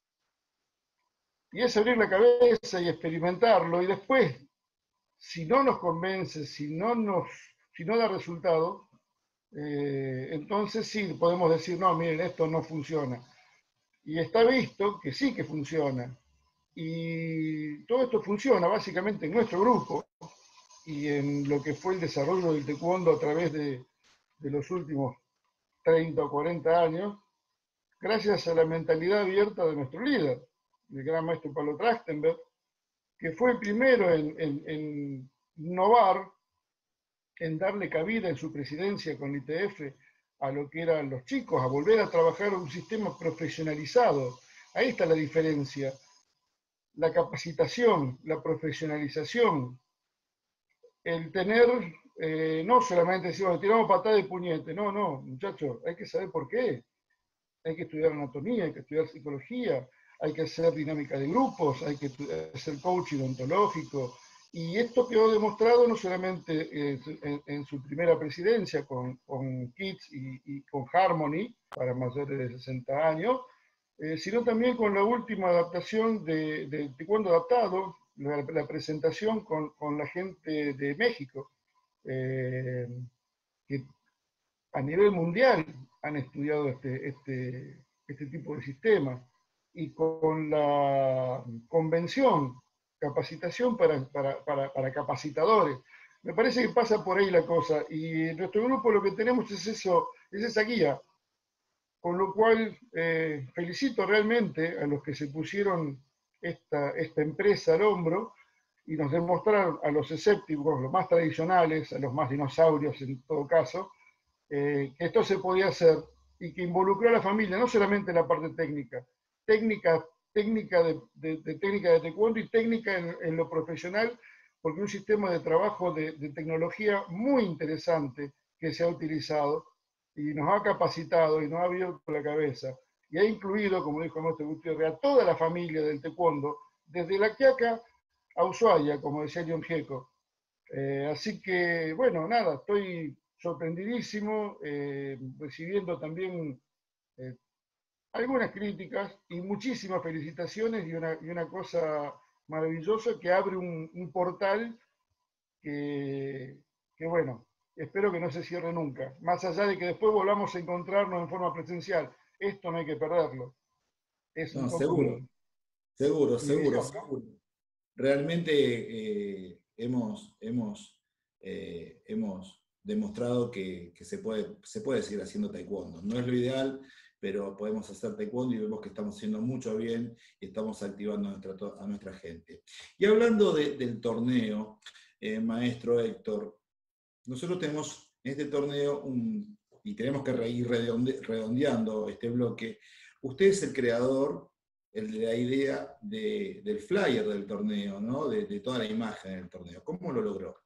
Y es abrir la cabeza y experimentarlo, y después, si no nos convence, si no, nos, si no da resultado, eh, entonces sí, podemos decir, no, miren, esto no funciona. Y está visto que sí que funciona. Y todo esto funciona básicamente en nuestro grupo y en lo que fue el desarrollo del taekwondo a través de, de los últimos treinta o cuarenta años, gracias a la mentalidad abierta de nuestro líder, el gran maestro Pablo Trachtenberg, que fue el primero en, en, en innovar, en darle cabida en su presidencia con I T F a lo que eran los chicos, a volver a trabajar un sistema profesionalizado. Ahí está la diferencia. La capacitación, la profesionalización, el tener, eh, no solamente decir, bueno, tiramos patada de puñete, no, no, muchachos, hay que saber por qué. Hay que estudiar anatomía, hay que estudiar psicología, hay que hacer dinámica de grupos, hay que hacer coaching ontológico. Y esto quedó demostrado no solamente en, en su primera presidencia con, con Kids y, y con Harmony, para mayores de sesenta años, eh, sino también con la última adaptación de, de Taekwondo adaptado, la, la presentación con, con la gente de México, eh, que a nivel mundial han estudiado este, este, este tipo de sistemas, y con la convención, capacitación para, para, para, para capacitadores. Me parece que pasa por ahí la cosa, y en nuestro grupo lo que tenemos es eso, es esa guía, con lo cual eh, felicito realmente a los que se pusieron esta, esta empresa al hombro y nos demostraron a los escépticos, los más tradicionales, a los más dinosaurios en todo caso, eh, que esto se podía hacer y que involucró a la familia, no solamente en la parte técnica, técnica, técnica de, de, de técnica de taekwondo y técnica en, en lo profesional, porque un sistema de trabajo de, de tecnología muy interesante que se ha utilizado y nos ha capacitado y nos ha abierto la cabeza y ha incluido, como dijo nuestro Gutiérrez, a toda la familia del taekwondo, desde la Quiaca a Ushuaia, como decía John Gieco. Eh, así que, bueno, nada, estoy sorprendidísimo, eh, recibiendo también eh, algunas críticas y muchísimas felicitaciones, y una, y una cosa maravillosa que abre un, un portal que, que, bueno, espero que no se cierre nunca, más allá de que después volvamos a encontrarnos en forma presencial. Esto no hay que perderlo. Es No, un poco seguro, mi, seguro, mi seguro, visión, ¿no? seguro. Realmente eh, hemos, hemos, eh, hemos demostrado que, que se, puede, se puede seguir haciendo taekwondo. No es lo ideal, pero podemos hacer taekwondo y vemos que estamos haciendo mucho bien y estamos activando a nuestra, a nuestra gente. Y hablando de, del torneo, eh, maestro Héctor, nosotros tenemos en este torneo, un, y tenemos que ir redonde, redondeando este bloque, usted es el creador, el de la idea de, del flyer del torneo, ¿no? de, de toda la imagen del torneo. ¿Cómo lo logró?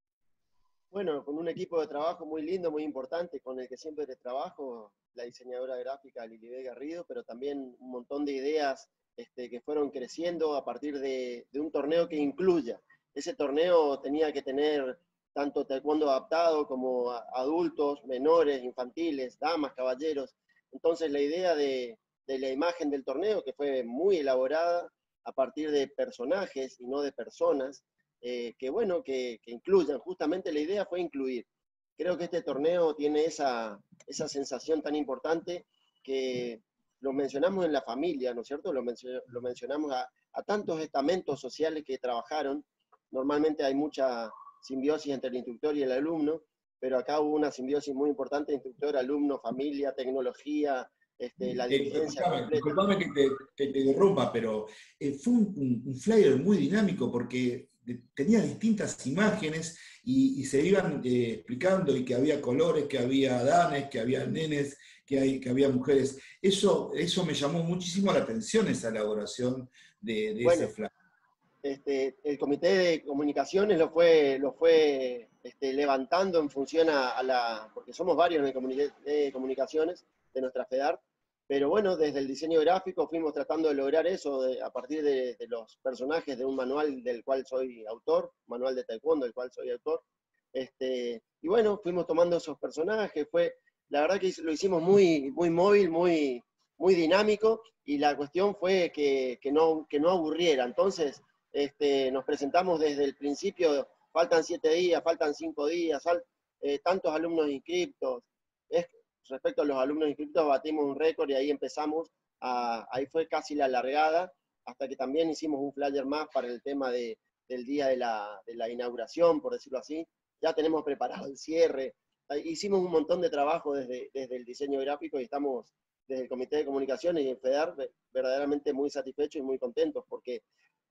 Bueno, con un equipo de trabajo muy lindo, muy importante, con el que siempre trabajo, la diseñadora gráfica Lilibet Garrido, pero también un montón de ideas este, que fueron creciendo a partir de, de un torneo que incluya. Ese torneo tenía que tener tanto taekwondo adaptado como adultos, menores, infantiles, damas, caballeros. Entonces la idea de, de la imagen del torneo, que fue muy elaborada a partir de personajes y no de personas, Eh, que bueno, que, que incluyan, justamente la idea fue incluir. Creo que este torneo tiene esa, esa sensación tan importante que lo mencionamos en la familia, ¿no es cierto? Lo, mencio, lo mencionamos a, a tantos estamentos sociales que trabajaron. Normalmente hay mucha simbiosis entre el instructor y el alumno, pero acá hubo una simbiosis muy importante, instructor, alumno, familia, tecnología, este, la dirigencia Eh, disculpame que te, que te interrumpa, pero eh, fue un, un, un flyer muy dinámico porque tenía distintas imágenes y, y se iban eh, explicando, y que había colores, que había danes, que había nenes, que, hay, que había mujeres. Eso, eso me llamó muchísimo la atención, esa elaboración de, de bueno, ese flyer. Este, el comité de comunicaciones lo fue, lo fue este, levantando en función a, a la, porque somos varios en el comité de comunicaciones de nuestra FEDAR, pero bueno, desde el diseño gráfico fuimos tratando de lograr eso de, a partir de, de los personajes de un manual del cual soy autor, manual de taekwondo del cual soy autor, este, y bueno, fuimos tomando esos personajes, fue, la verdad que lo hicimos muy, muy móvil, muy, muy dinámico, y la cuestión fue que, que, no, que no aburriera. Entonces, Este, nos presentamos desde el principio, faltan siete días, faltan cinco días, fal, eh, tantos alumnos inscriptos. Es, respecto a los alumnos inscriptos, batimos un récord y ahí empezamos, a, ahí fue casi la largada, hasta que también hicimos un flyer más para el tema de, del día de la, de la inauguración, por decirlo así. Ya tenemos preparado el cierre. Hicimos un montón de trabajo desde, desde el diseño gráfico y estamos desde el Comité de Comunicaciones y en FEDAR verdaderamente muy satisfechos y muy contentos, porque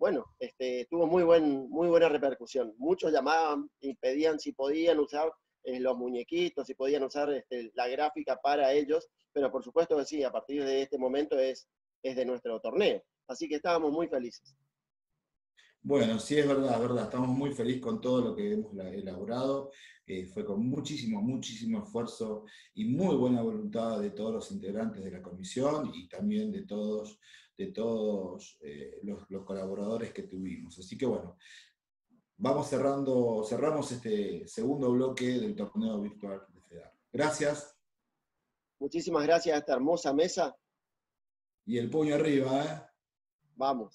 bueno, este, tuvo muy, buen, muy buena repercusión. Muchos llamaban y pedían si podían usar eh, los muñequitos, si podían usar este, la gráfica para ellos, pero por supuesto que sí, a partir de este momento es, es de nuestro torneo. Así que estábamos muy felices. Bueno, sí, es verdad, es verdad. Estamos muy felices con todo lo que hemos elaborado. Eh, fue con muchísimo, muchísimo esfuerzo y muy buena voluntad de todos los integrantes de la comisión y también de todos, de todos eh, los, los colaboradores que tuvimos. Así que bueno, vamos cerrando, cerramos este segundo bloque del torneo virtual de FEDAR. Gracias. Muchísimas gracias a esta hermosa mesa. Y el puño arriba, ¿eh? Vamos.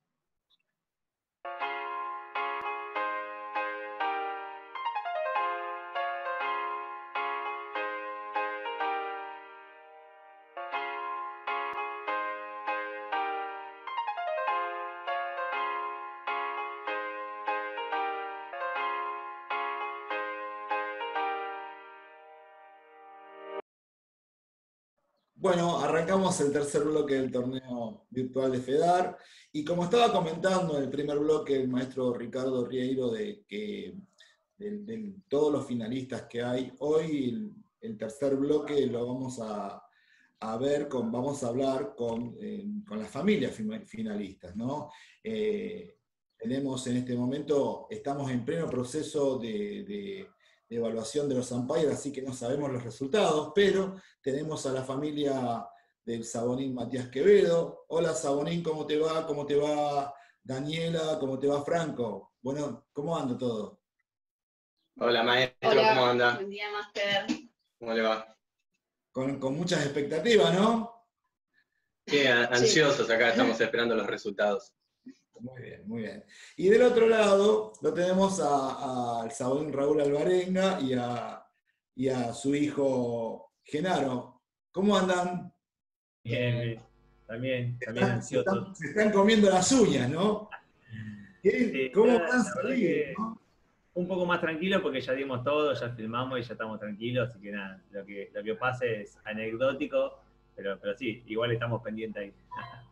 Bueno, arrancamos el tercer bloque del torneo virtual de FEDAR, y como estaba comentando en el primer bloque el maestro Ricardo Rieiro de que de, de todos los finalistas que hay, hoy el, el tercer bloque lo vamos a, a ver, con, vamos a hablar con, eh, con las familias finalistas, ¿no? Eh, tenemos en este momento, estamos en pleno proceso de, de de evaluación de los umpires, así que no sabemos los resultados, pero tenemos a la familia del Sabonín Matías Quevedo. Hola Sabonín, ¿cómo te va? ¿Cómo te va Daniela? ¿Cómo te va Franco? Bueno, ¿cómo anda todo? Hola maestro, Hola, ¿cómo anda? buen día, Master. ¿Cómo le va? Con, con muchas expectativas, ¿no? Sí, ansiosos, acá estamos esperando los resultados. Muy bien, muy bien. Y del otro lado lo tenemos al Sabonín Raúl Alvarenga y a, y a su hijo Genaro. ¿Cómo andan? Bien, también, también están, ansiosos. Se están, se están comiendo las uñas, ¿no? Sí, ¿Cómo la, van a la salir, ¿no? Un poco más tranquilo porque ya dimos todo, ya filmamos y ya estamos tranquilos, así que nada, lo que, lo que pase es anecdótico, pero, pero sí, igual estamos pendientes ahí.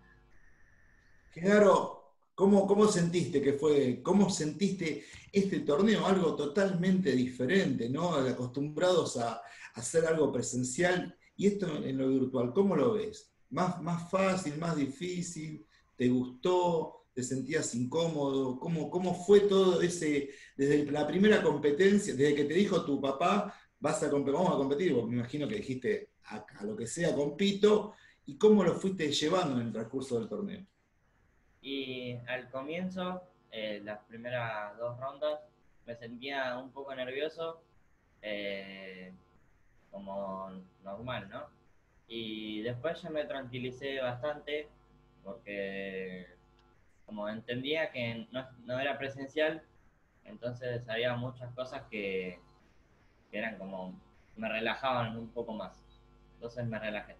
Genaro, ¿Cómo, ¿Cómo sentiste que fue, cómo sentiste este torneo? Algo totalmente diferente, ¿no? Acostumbrados a, a hacer algo presencial, y esto en lo virtual, ¿cómo lo ves? ¿Más, más fácil, más difícil? ¿Te gustó? ¿Te sentías incómodo? ¿Cómo, cómo fue todo ese, desde la primera competencia, desde que te dijo tu papá, vas a competir, vamos a competir, porque me imagino que dijiste a, a lo que sea compito, y cómo lo fuiste llevando en el transcurso del torneo? Y al comienzo, eh, las primeras dos rondas, me sentía un poco nervioso, eh, como normal, ¿no? Y después ya me tranquilicé bastante, porque como entendía que no, no era presencial, entonces había muchas cosas que, que eran como, me relajaban un poco más. Entonces me relajé.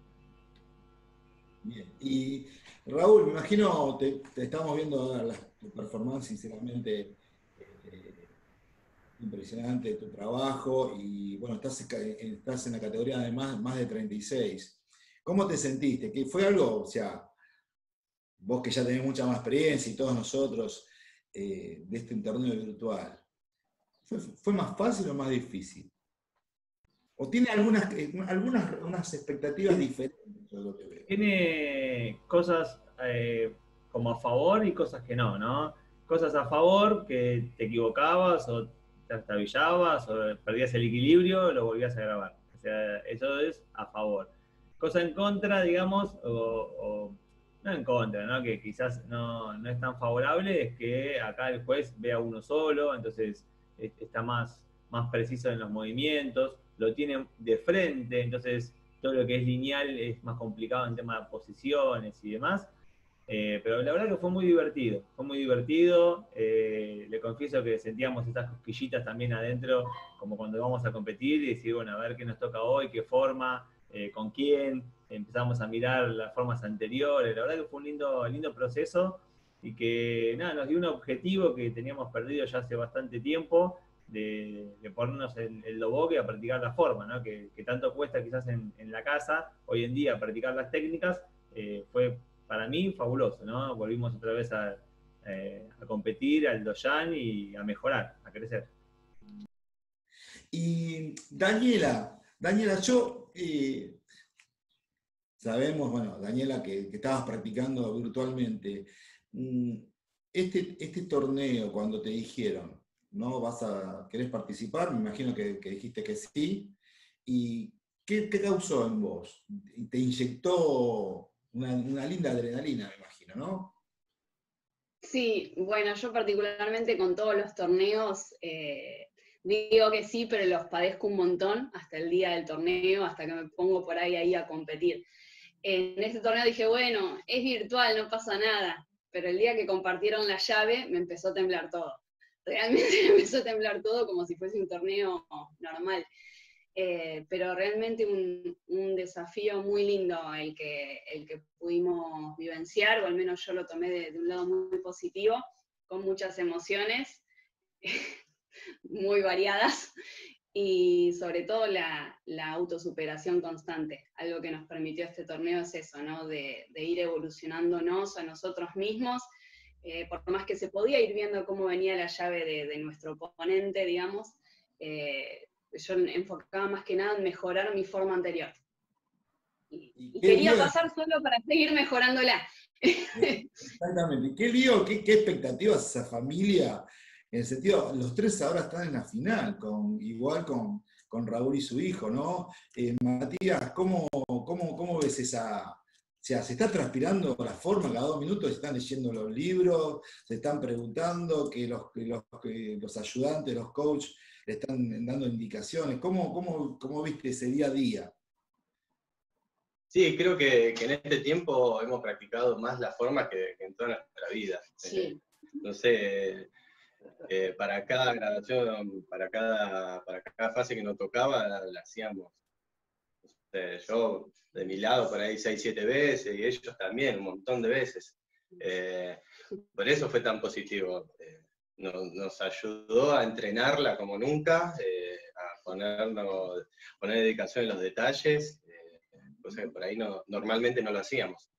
Bien. Y Raúl, me imagino, te, te estamos viendo la, tu performance, sinceramente eh, impresionante, tu trabajo, y bueno, estás, estás en la categoría de más, más de treinta y seis. ¿Cómo te sentiste? ¿Que fue algo, o sea, vos que ya tenés mucha más experiencia y todos nosotros eh, de este torneo virtual, ¿fue, fue más fácil o más difícil? ¿O tiene algunas, algunas unas expectativas diferentes? Yo lo que veo. Tiene cosas eh, como a favor y cosas que no, ¿no? Cosas a favor, que te equivocabas o te trastabillabas o perdías el equilibrio, lo volvías a grabar. O sea, eso es a favor. Cosa en contra, digamos, o, o no en contra, ¿no? Que quizás no, no es tan favorable, es que acá el juez ve a uno solo, entonces está más, más preciso en los movimientos, lo tiene de frente, entonces todo lo que es lineal es más complicado en tema de posiciones y demás. Eh, pero la verdad que fue muy divertido, fue muy divertido. Eh, le confieso que sentíamos estas cosquillitas también adentro, como cuando vamos a competir y decir, bueno, a ver qué nos toca hoy, qué forma, eh, con quién. Empezamos a mirar las formas anteriores. La verdad que fue un lindo, lindo proceso y que nada, nos dio un objetivo que teníamos perdido ya hace bastante tiempo, de, de ponernos el, el doboque a practicar la forma, ¿no? que, que tanto cuesta quizás en, en la casa, hoy en día practicar las técnicas. Eh, fue para mí fabuloso, ¿no? Volvimos otra vez a, eh, a competir al Doyan y a mejorar, a crecer. Y Daniela, Daniela, yo, eh, sabemos, bueno, Daniela, que, que estabas practicando virtualmente, este, este torneo, cuando te dijeron, ¿no? Vas a, ¿querés participar? Me imagino que, que dijiste que sí. ¿Y qué, qué causó en vos? Te inyectó una, una linda adrenalina, me imagino, ¿no? Sí, bueno, yo particularmente con todos los torneos, eh, digo que sí, pero los padezco un montón hasta el día del torneo, hasta que me pongo por ahí, ahí a competir. En este torneo dije, bueno, es virtual, no pasa nada, pero el día que compartieron la llave me empezó a temblar todo. Realmente me empezó a temblar todo como si fuese un torneo normal. Eh, pero realmente un, un desafío muy lindo el que, el que pudimos vivenciar, o al menos yo lo tomé de, de un lado muy positivo, con muchas emociones muy variadas, y sobre todo la, la autosuperación constante. Algo que nos permitió este torneo es eso, ¿no? De, de ir evolucionándonos a nosotros mismos, eh, por más que se podía ir viendo cómo venía la llave de, de nuestro oponente, digamos, eh, yo enfocaba más que nada en mejorar mi forma anterior. Y, y quería lío? pasar solo para seguir mejorándola. Exactamente. ¿Qué lío, qué, qué expectativas esa familia? En el sentido, los tres ahora están en la final, con, igual con, con Raúl y su hijo, ¿no? Eh, Matías, ¿cómo, cómo, ¿cómo ves esa...? O sea, se está transpirando la forma, cada dos minutos se están leyendo los libros, se están preguntando, que los, que los, que los ayudantes, los coaches, le están dando indicaciones. ¿Cómo, cómo, cómo viste ese día a día? Sí, creo que, que en este tiempo hemos practicado más la forma que, que en toda nuestra vida. Sí. Eh, no sé, eh, para cada graduación, para cada, para cada fase que nos tocaba, la, la hacíamos. Eh, yo, de mi lado, por ahí seis, siete veces, y ellos también, un montón de veces. Eh, por eso fue tan positivo. Eh, Nos, nos ayudó a entrenarla como nunca, eh, a ponernos, poner dedicación en los detalles, eh, cosa que por ahí no, normalmente no lo hacíamos.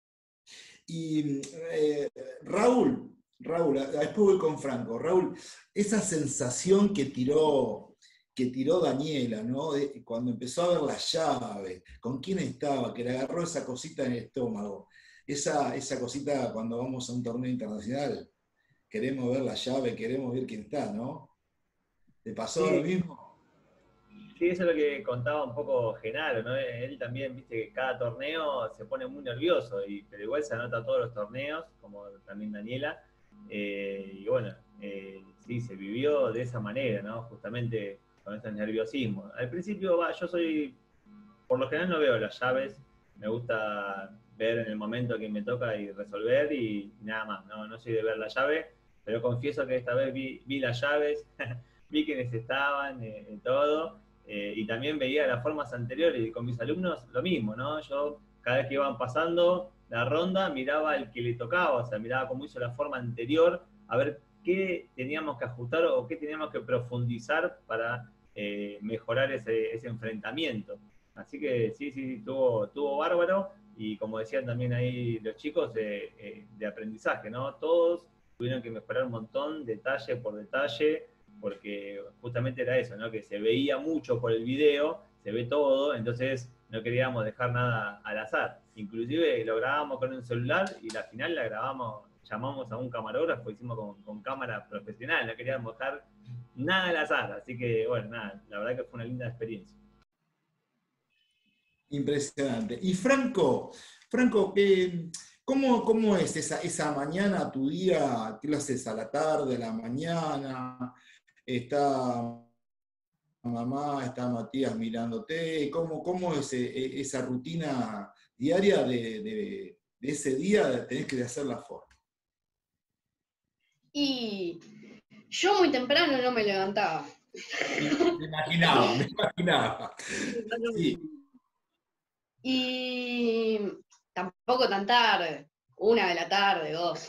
Y eh, Raúl, Raúl, después voy con Franco. Raúl, esa sensación que tiró, que tiró Daniela, ¿no? De, cuando empezó a ver la llave, con quién estaba, que le agarró esa cosita en el estómago, esa, esa cosita cuando vamos a un torneo internacional. Queremos ver la llave, queremos ver quién está, ¿no? ¿Te pasó sí. lo mismo? Sí, eso es lo que contaba un poco Genaro, ¿no? Él también, viste, que cada torneo se pone muy nervioso, y, pero igual se anota a todos los torneos, como también Daniela, eh, y bueno, eh, sí, se vivió de esa manera, ¿no? Justamente con ese nerviosismo. Al principio, va, yo soy, por lo general no veo las llaves, me gusta ver en el momento que me toca y resolver, y nada más, no, no soy de ver la llave, pero confieso que esta vez vi, vi las llaves, vi quiénes estaban, eh, todo, eh, y también veía las formas anteriores, y con mis alumnos lo mismo, ¿no? Yo cada vez que iban pasando la ronda miraba al que le tocaba, o sea, miraba cómo hizo la forma anterior, a ver qué teníamos que ajustar o qué teníamos que profundizar para eh, mejorar ese, ese enfrentamiento. Así que sí, sí, estuvo, estuvo bárbaro, y como decían también ahí los chicos, eh, eh, de aprendizaje, ¿no? Todos tuvieron que mejorar un montón, detalle por detalle, porque justamente era eso, ¿no? Que se veía mucho por el video, se ve todo, entonces no queríamos dejar nada al azar. Inclusive lo grabábamos con un celular, y la final la grabamos, llamamos a un camarógrafo, hicimos con, con cámara profesional, no queríamos dejar nada al azar. Así que, bueno, nada, la verdad que fue una linda experiencia. Impresionante. Y Franco, Franco, eh, ¿cómo, ¿cómo es esa, esa mañana, tu día? ¿Qué lo haces a la tarde, a la mañana? ¿Está mamá, está Matías mirándote? ¿Cómo, cómo es eh, esa rutina diaria de, de, de ese día? Tenés que hacer la forma. Y yo muy temprano no me levantaba. Me imaginaba, me imaginaba. Sí. Y tampoco tan tarde, una de la tarde, dos.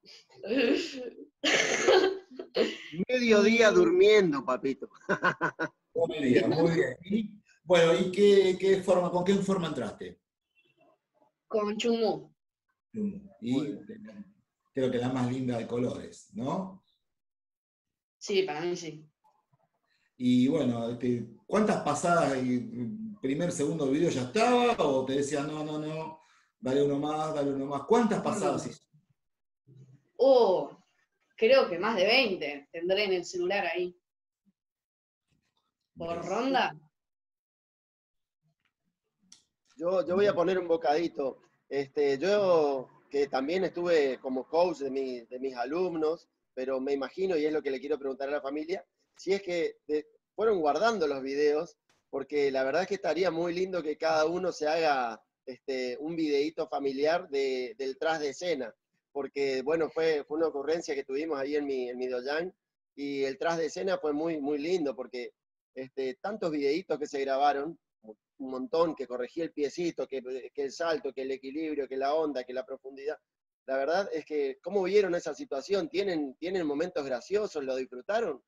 Mediodía durmiendo, papito. Mediodía, muy bien. Y, bueno, ¿y qué, qué forma, con qué forma entraste? Con Chumú. ¿Y creo que la más linda de colores, ¿no? Sí, para mí sí. Y bueno, este, ¿cuántas pasadas y primer, segundo video ya estaba? ¿O te decían, no, no, no, dale uno más, dale uno más? ¿Cuántas pasadas hizo? Oh, creo que más de veinte tendré en el celular ahí. ¿Por ronda? Yo, yo voy a poner un bocadito. Este, yo que también estuve como coach de, mi, de mis alumnos, pero me imagino, y es lo que le quiero preguntar a la familia, si es que de, fueron guardando los videos, porque la verdad es que estaría muy lindo que cada uno se haga este, un videíto familiar de, del tras de escena, porque bueno, fue, fue una ocurrencia que tuvimos ahí en mi, en mi doyan, y el tras de escena fue muy, muy lindo, porque este, tantos videitos que se grabaron, un montón, que corregí el piecito, que, que el salto, que el equilibrio, que la onda, que la profundidad. La verdad es que, ¿cómo vieron esa situación? ¿Tienen, ¿tienen momentos graciosos? ¿Lo disfrutaron?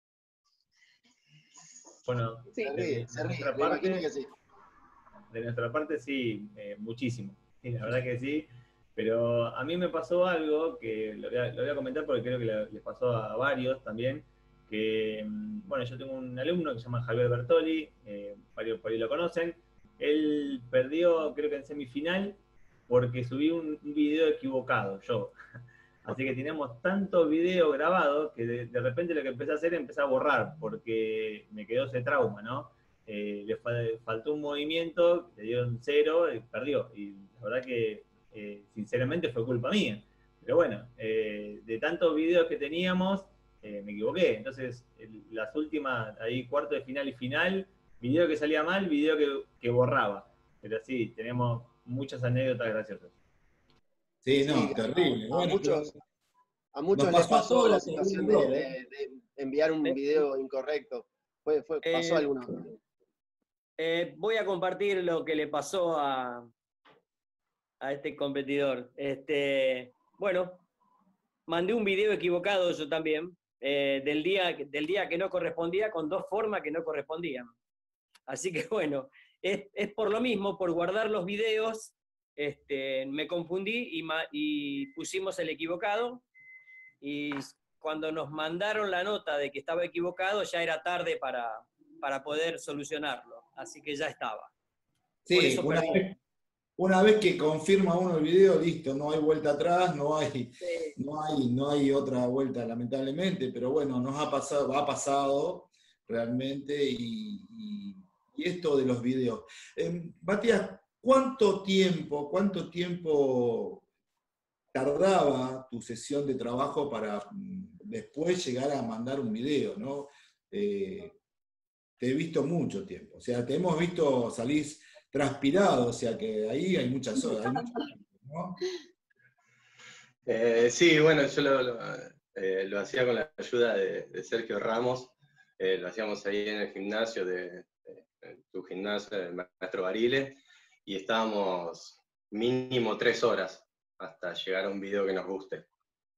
Bueno, sí. de, Se ríe, de se ríe, nuestra me parte, imagino que sí. de nuestra parte sí, eh, muchísimo. Sí, la verdad que sí. Pero a mí me pasó algo que lo voy a, lo voy a comentar porque creo que le, le pasó a varios también, que, bueno, yo tengo un alumno que se llama Javier Bertoli, eh, varios por ahí lo conocen. Él perdió, creo que en semifinal, porque subí un, un video equivocado, yo. Así que teníamos tantos videos grabados que de, de repente lo que empecé a hacer es empezar a borrar, porque me quedó ese trauma, ¿no? Eh, le fal, faltó un movimiento, le dieron cero y perdió. Y la verdad que, eh, sinceramente, fue culpa mía. Pero bueno, eh, de tantos videos que teníamos, eh, me equivoqué. Entonces, el, las últimas, ahí cuarto de final y final, video que salía mal, video que, que borraba. Pero sí, tenemos muchas anécdotas graciosas. Sí, no, Sí, terrible. a, a Bueno, muchos, a muchos nos les pasó a pasó la todos situación algún de, error, de, ¿eh? de enviar un video incorrecto. Fue, fue, pasó Eh, alguna eh, voy a compartir lo que le pasó a, a este competidor. Este, bueno, mandé un video equivocado yo también, eh, del, día, del día que no correspondía, con dos formas que no correspondían. Así que bueno, es, es por lo mismo, por guardar los videos, este, me confundí y, ma, y pusimos el equivocado, y cuando nos mandaron la nota de que estaba equivocado, ya era tarde para, para poder solucionarlo, así que ya estaba. Sí, por eso una perdí. vez, una vez que confirma uno el video, listo, no hay vuelta atrás, no hay, Sí. no hay, no hay otra vuelta, lamentablemente, pero bueno, nos ha pasado, ha pasado realmente, y, y, y esto de los videos. Eh, Matías, ¿cuánto tiempo, cuánto tiempo tardaba tu sesión de trabajo para mm, después llegar a mandar un video, ¿no? Eh, te he visto mucho tiempo, o sea, te hemos visto, salís transpirado, o sea que ahí hay muchas horas, hay mucho tiempo, ¿no? Eh, sí, bueno, yo lo, lo, eh, lo hacía con la ayuda de, de Sergio Ramos, eh, lo hacíamos ahí en el gimnasio, de, de, de tu gimnasio, del Maestro Barile, y estábamos mínimo tres horas hasta llegar a un video que nos guste.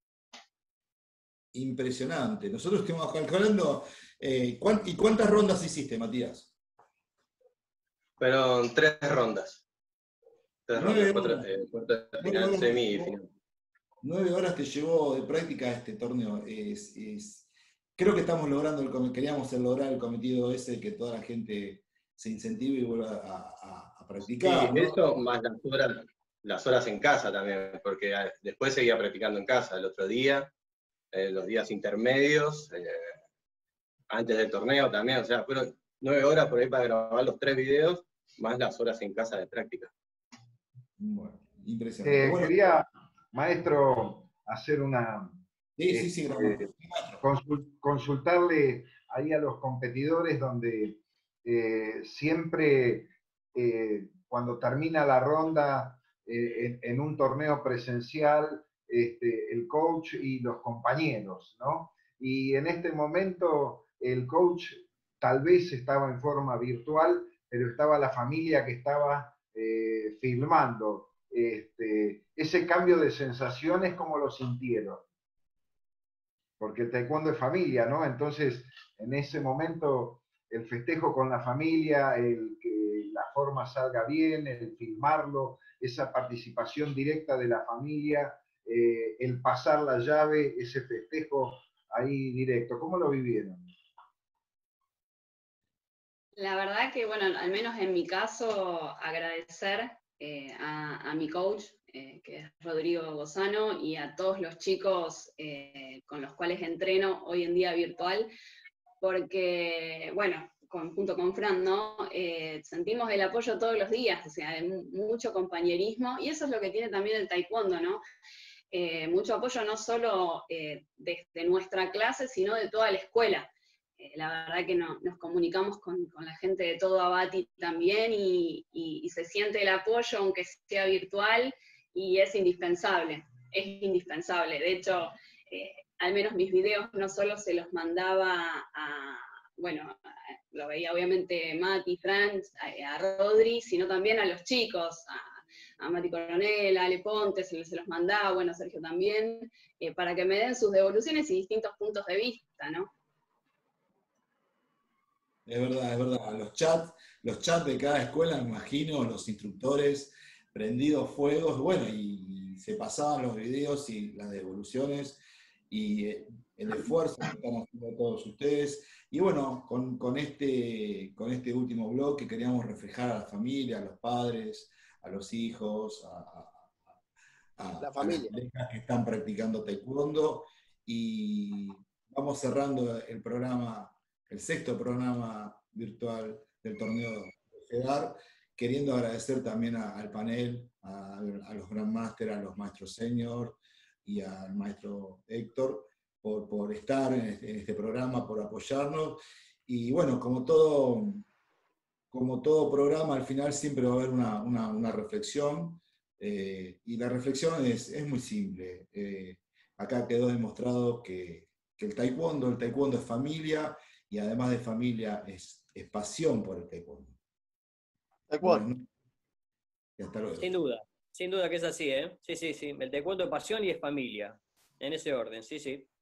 Impresionante. Nosotros estuvimos calculando, eh, ¿cuánt- ¿y cuántas rondas hiciste, Matías? Fueron tres rondas. Tres Nueve rondas, cuatro, horas. eh, cuarto de Nueve final, horas, semi y te llevó, final. nueve horas te llevó de práctica este torneo. Es, es- creo que estamos logrando, el, com- queríamos lograr el cometido ese, que toda la gente se incentive y vuelva a, a- a Sí, practicar, ¿no? eso más las horas, las horas en casa también, porque ah, después seguía practicando en casa el otro día, eh, los días intermedios, eh, antes del torneo también, o sea, fueron nueve horas por ahí para grabar los tres videos, más las horas en casa de práctica. Bueno, impresionante. Eh, Bueno, quería, maestro, hacer una... sí, sí, sí, este, grabamos. consul- consultarle ahí a los competidores donde eh, siempre eh, cuando termina la ronda eh, en, en un torneo presencial, este, el coach y los compañeros, ¿no? Y en este momento el coach tal vez estaba en forma virtual, pero estaba la familia que estaba eh, filmando. Este, ese cambio de sensaciones, ¿cómo lo sintieron? Porque el taekwondo es familia, ¿no? Entonces, en ese momento, el festejo con la familia, el que la forma salga bien, el filmarlo, esa participación directa de la familia, eh, el pasar la llave, ese festejo ahí directo. ¿Cómo lo vivieron? La verdad que, bueno, al menos en mi caso, agradecer eh, a, a mi coach, eh, que es Rodrigo Gozano, y a todos los chicos eh, con los cuales entreno hoy en día virtual, porque, bueno, con, junto con Fran, ¿no? Eh, sentimos el apoyo todos los días, o sea, hay mucho compañerismo, y eso es lo que tiene también el taekwondo, ¿no? Eh, mucho apoyo no solo eh, desde nuestra clase, sino de toda la escuela. Eh, la verdad que no, nos comunicamos con, con la gente de todo Abati también y, y, y se siente el apoyo, aunque sea virtual, y es indispensable, es indispensable. De hecho, eh, al menos mis videos no solo se los mandaba a, bueno, lo veía obviamente Mati, Franz, a, a Rodri, sino también a los chicos, a, a Mati Coronel, a Ale Ponte, se, se los mandaba, bueno, a Sergio también, eh, para que me den sus devoluciones y distintos puntos de vista, ¿no? Es verdad, es verdad. Los chats, los chats de cada escuela, me imagino, los instructores prendidos fuegos, bueno, y, y se pasaban los videos y las devoluciones y eh, el esfuerzo que están haciendo todos ustedes. Y bueno, con, con, este, con este último bloque queríamos reflejar a la familia, a los padres, a los hijos, a, a, a, La a familia. las parejas que están practicando taekwondo. Y vamos cerrando el programa, el sexto programa virtual del torneo de FEDAR, queriendo agradecer también a, al panel, a, a los Grandmaster, a los maestros senior y al maestro Héctor, por, por estar en este, en este programa, por apoyarnos. Y bueno, como todo, como todo programa, al final siempre va a haber una, una, una reflexión, eh, y la reflexión es, es muy simple. Eh, acá quedó demostrado que, que el taekwondo, el taekwondo es familia, y además de familia es, es pasión por el taekwondo. Taekwondo. Y hasta luego. Sin duda, sin duda que es así, ¿eh? Sí, sí, sí. El taekwondo es pasión y es familia. En ese orden, sí, sí.